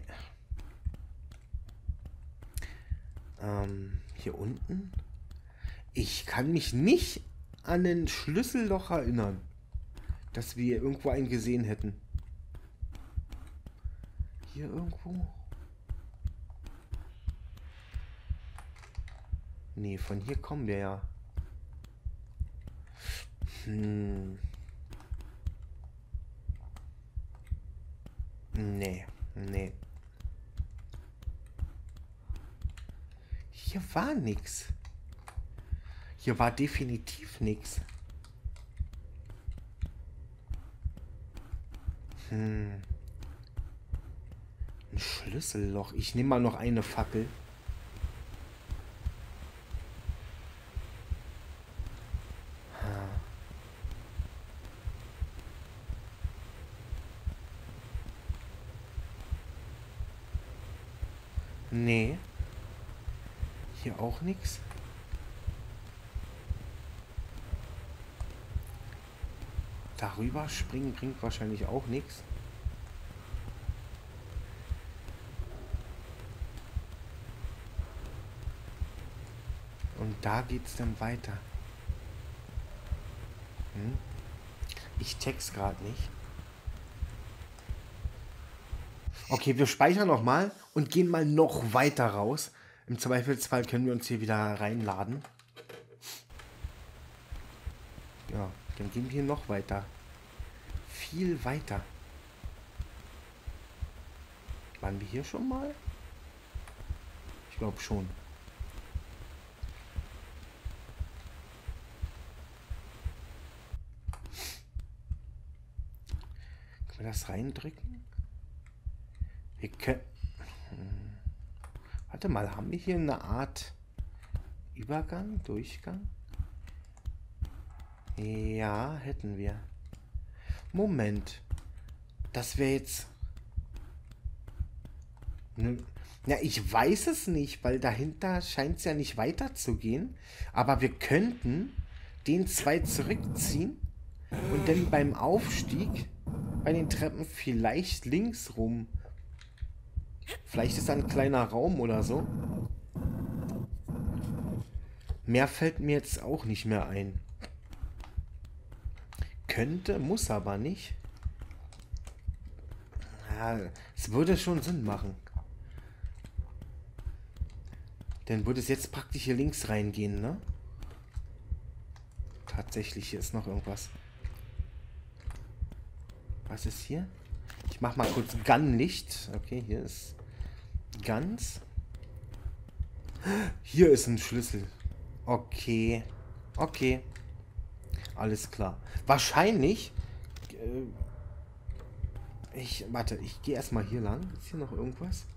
Ähm, hier unten? Ich kann mich nicht an ein Schlüsselloch erinnern, dass wir irgendwo einen gesehen hätten. Hier irgendwo? Nee, von hier kommen wir ja. Hm. Nee, nee. Hier war nix. Hier war definitiv nix. Hm. Ein Schlüsselloch. Ich nehme mal noch eine Fackel. Nee. Hier auch nichts. Darüber springen bringt wahrscheinlich auch nichts. Und da geht's dann weiter. Hm? Ich check's gerade nicht. Okay, wir speichern nochmal und gehen mal noch weiter raus. Im Zweifelsfall können wir uns hier wieder reinladen. Ja, dann gehen wir hier noch weiter. Viel weiter. Waren wir hier schon mal? Ich glaube schon. Können wir das reindrücken? Wir können... Hm. Warte mal, haben wir hier eine Art Übergang, Durchgang? Ja, hätten wir. Moment. Das wäre jetzt... Ne, ja, ich weiß es nicht, weil dahinter scheint es ja nicht weiterzugehen. Aber wir könnten den zwei zurückziehen und dann beim Aufstieg bei den Treppen vielleicht links rum. Vielleicht ist da ein kleiner Raum oder so. Mehr fällt mir jetzt auch nicht mehr ein. Könnte, muss aber nicht. Ja, es würde schon Sinn machen. Dann würde es jetzt praktisch hier links reingehen, ne? Tatsächlich, hier ist noch irgendwas. Was ist hier? Ich mach mal kurz Gun-Licht. Okay, hier ist Guns. Hier ist ein Schlüssel. Okay. Okay. Alles klar. Wahrscheinlich... Äh, ich... Warte, ich gehe erstmal hier lang. Ist hier noch irgendwas?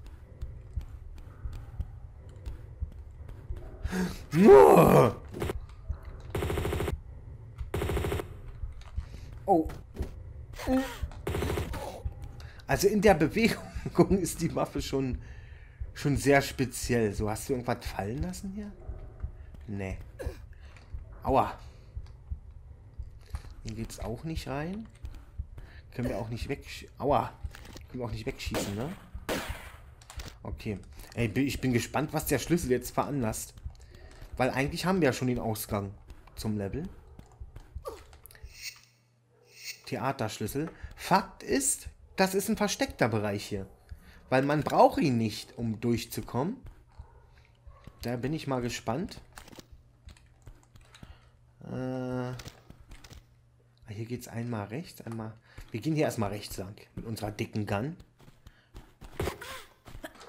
Oh. Also in der Bewegung ist die Waffe schon, schon sehr speziell. So, hast du irgendwas fallen lassen hier? Nee. Aua. Hier geht's auch nicht rein. Können wir auch nicht weg... Aua. Können wir auch nicht wegschießen, ne? Okay. Ey, ich bin gespannt, was der Schlüssel jetzt veranlasst. Weil eigentlich haben wir ja schon den Ausgang zum Level. Theaterschlüssel. Fakt ist, das ist ein versteckter Bereich hier. Weil man braucht ihn nicht, um durchzukommen. Da bin ich mal gespannt. Äh, hier geht es einmal rechts, einmal... Wir gehen hier erstmal rechts lang mit unserer dicken Gun.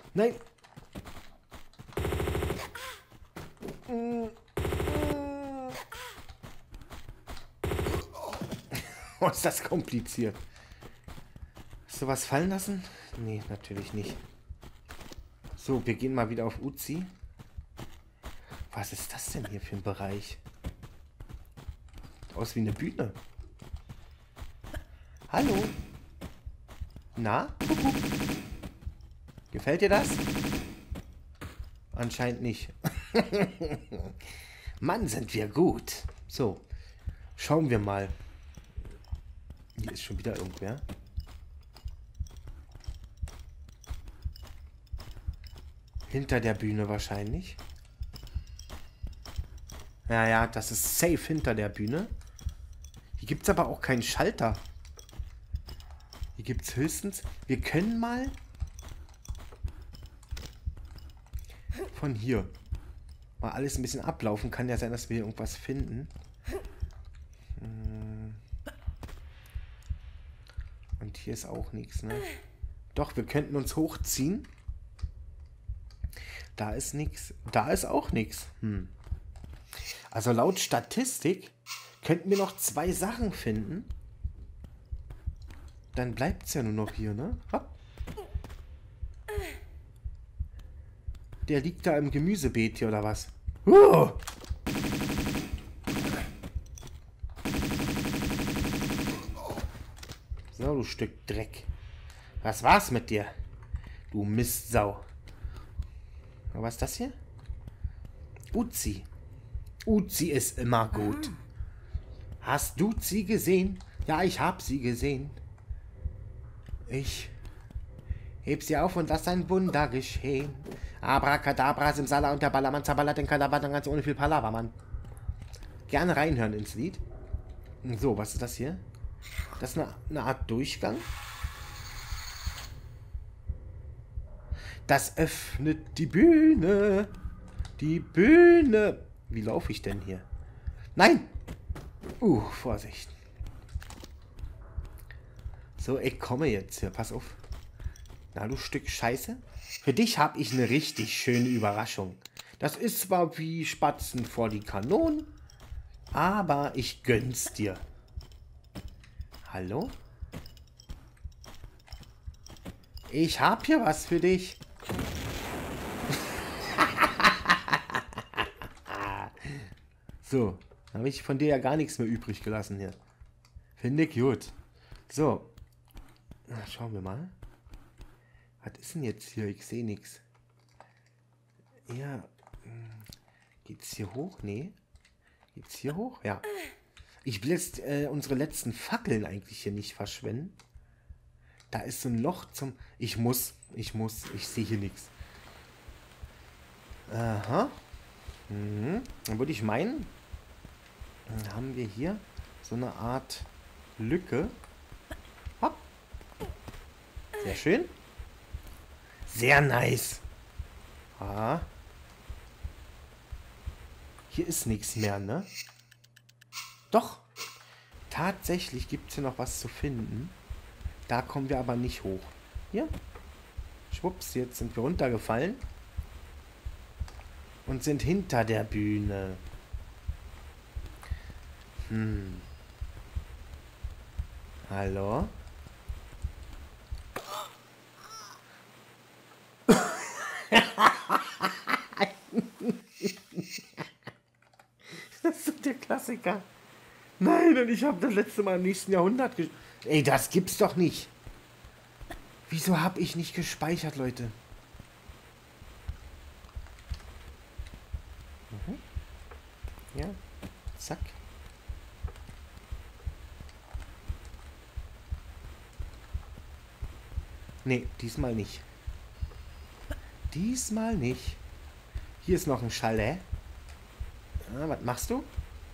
Nein. Oh, ist das kompliziert. Hast du was fallen lassen? Nee, natürlich nicht. So, wir gehen mal wieder auf Uzi. Was ist das denn hier für ein Bereich? Aus wie eine Bühne. Hallo? Na? Kuckuck. Gefällt dir das? Anscheinend nicht. Mann, sind wir gut. So, schauen wir mal. Hier ist schon wieder irgendwer. Hinter der Bühne wahrscheinlich. Ja, ja, das ist safe hinter der Bühne. Hier gibt es aber auch keinen Schalter. Hier gibt es höchstens... Wir können mal... Von hier. Mal alles ein bisschen ablaufen. Kann ja sein, dass wir hier irgendwas finden. Und hier ist auch nichts, ne? Doch, wir könnten uns hochziehen. Da ist nichts. Da ist auch nichts. Hm. Also laut Statistik könnten wir noch zwei Sachen finden. Dann bleibt es ja nur noch hier, ne? Hopp. Der liegt da im Gemüsebeet hier, oder was? Uh! So, du Stück Dreck. Was war's mit dir? Du Mistsau. Was ist das hier? Uzi. Uzi ist immer gut. Hast du sie gesehen? Ja, ich hab sie gesehen. Ich heb sie auf und lass ein Wunder geschehen. Abracadabra, Simsala und der Ballermann Zabala, den Kalabar, ganz ohne viel Palaver, Mann. Gerne reinhören ins Lied. So, was ist das hier? Das ist eine, eine Art Durchgang. Das öffnet die Bühne. Die Bühne. Wie laufe ich denn hier? Nein! Uh, Vorsicht. So, ich komme jetzt hier. Pass auf. Na, du Stück Scheiße. Für dich habe ich eine richtig schöne Überraschung. Das ist zwar wie Spatzen vor die Kanonen, aber ich gönn's dir. Hallo? Ich hab hier was für dich. So, habe ich von dir ja gar nichts mehr übrig gelassen hier. Finde ich gut. So. Na, schauen wir mal. Was ist denn jetzt hier? Ich sehe nichts. Ja. Geht's hier hoch? Nee. Geht's hier hoch? Ja. Ich will jetzt äh, unsere letzten Fackeln eigentlich hier nicht verschwenden. Da ist so ein Loch zum... Ich muss, ich muss, ich sehe hier nichts. Aha. Mhm. Dann würde ich meinen, dann haben wir hier so eine Art Lücke. Hopp. Sehr schön. Sehr nice. Ah. Hier ist nichts mehr, ne? Doch. Tatsächlich gibt es hier noch was zu finden. Da kommen wir aber nicht hoch. Hier. Schwupps, jetzt sind wir runtergefallen. Und sind hinter der Bühne. Hm. Hallo? Das ist so der Klassiker. Nein, und ich habe das letzte Mal im nächsten Jahrhundert gesch... Ey, das gibt's doch nicht. Wieso habe ich nicht gespeichert, Leute? Mhm. Ja, zack. Nee, diesmal nicht. Diesmal nicht. Hier ist noch ein Chalet. Ah, was machst du?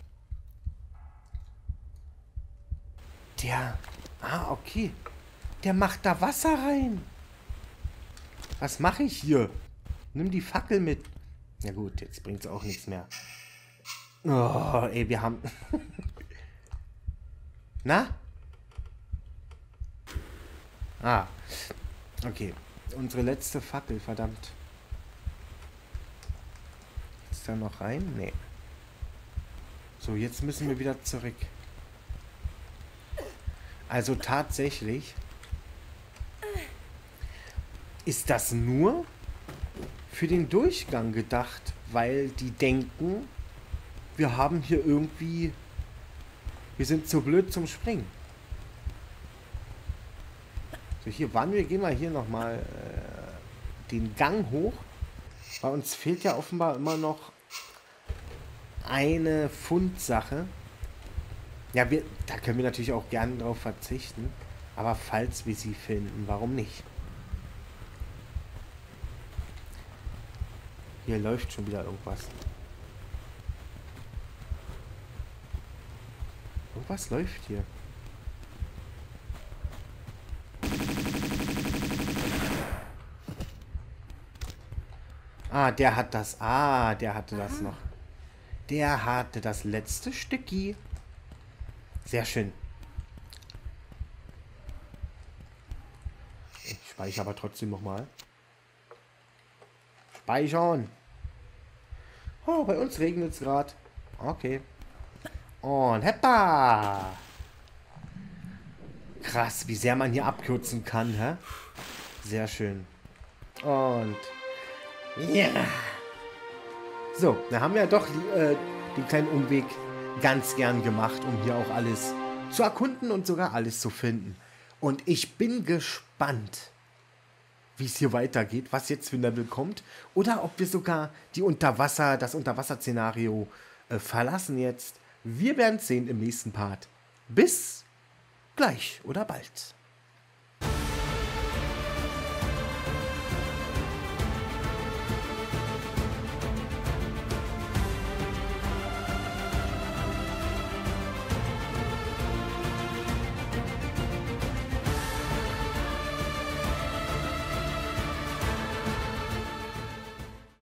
Der... Ah, okay. Der macht da Wasser rein. Was mache ich hier? Nimm die Fackel mit. Ja gut, jetzt bringt es auch nichts mehr. Oh, ey, wir haben... Na? Ah. Okay. Unsere letzte Fackel, verdammt. Ist da noch rein? Nee. So, jetzt müssen wir wieder zurück. Also tatsächlich ist das nur für den Durchgang gedacht, weil die denken, wir haben hier irgendwie, wir sind zu blöd zum Springen. So, hier waren wir, gehen wir hier nochmal äh, den Gang hoch. Bei uns fehlt ja offenbar immer noch eine Fundsache. Ja, wir, da können wir natürlich auch gerne drauf verzichten. Aber falls wir sie finden, warum nicht? Hier läuft schon wieder irgendwas. Irgendwas läuft hier. Ah, der hat das. Ah, der hatte das noch. Der hatte das letzte Stücki. Sehr schön. Ich speichere aber trotzdem nochmal. Speichern. Oh, bei uns regnet es gerade. Okay. Und heppa. Krass, wie sehr man hier abkürzen kann, hä? Sehr schön. Und ja. So, da haben wir ja doch äh, den kleinen Umweg ganz gern gemacht, um hier auch alles zu erkunden und sogar alles zu finden. Und ich bin gespannt, wie es hier weitergeht, was jetzt für ein Level kommt. Oder ob wir sogar die Unterwasser, das Unterwasser-Szenario äh, verlassen jetzt. Wir werden es sehen im nächsten Part. Bis gleich oder bald.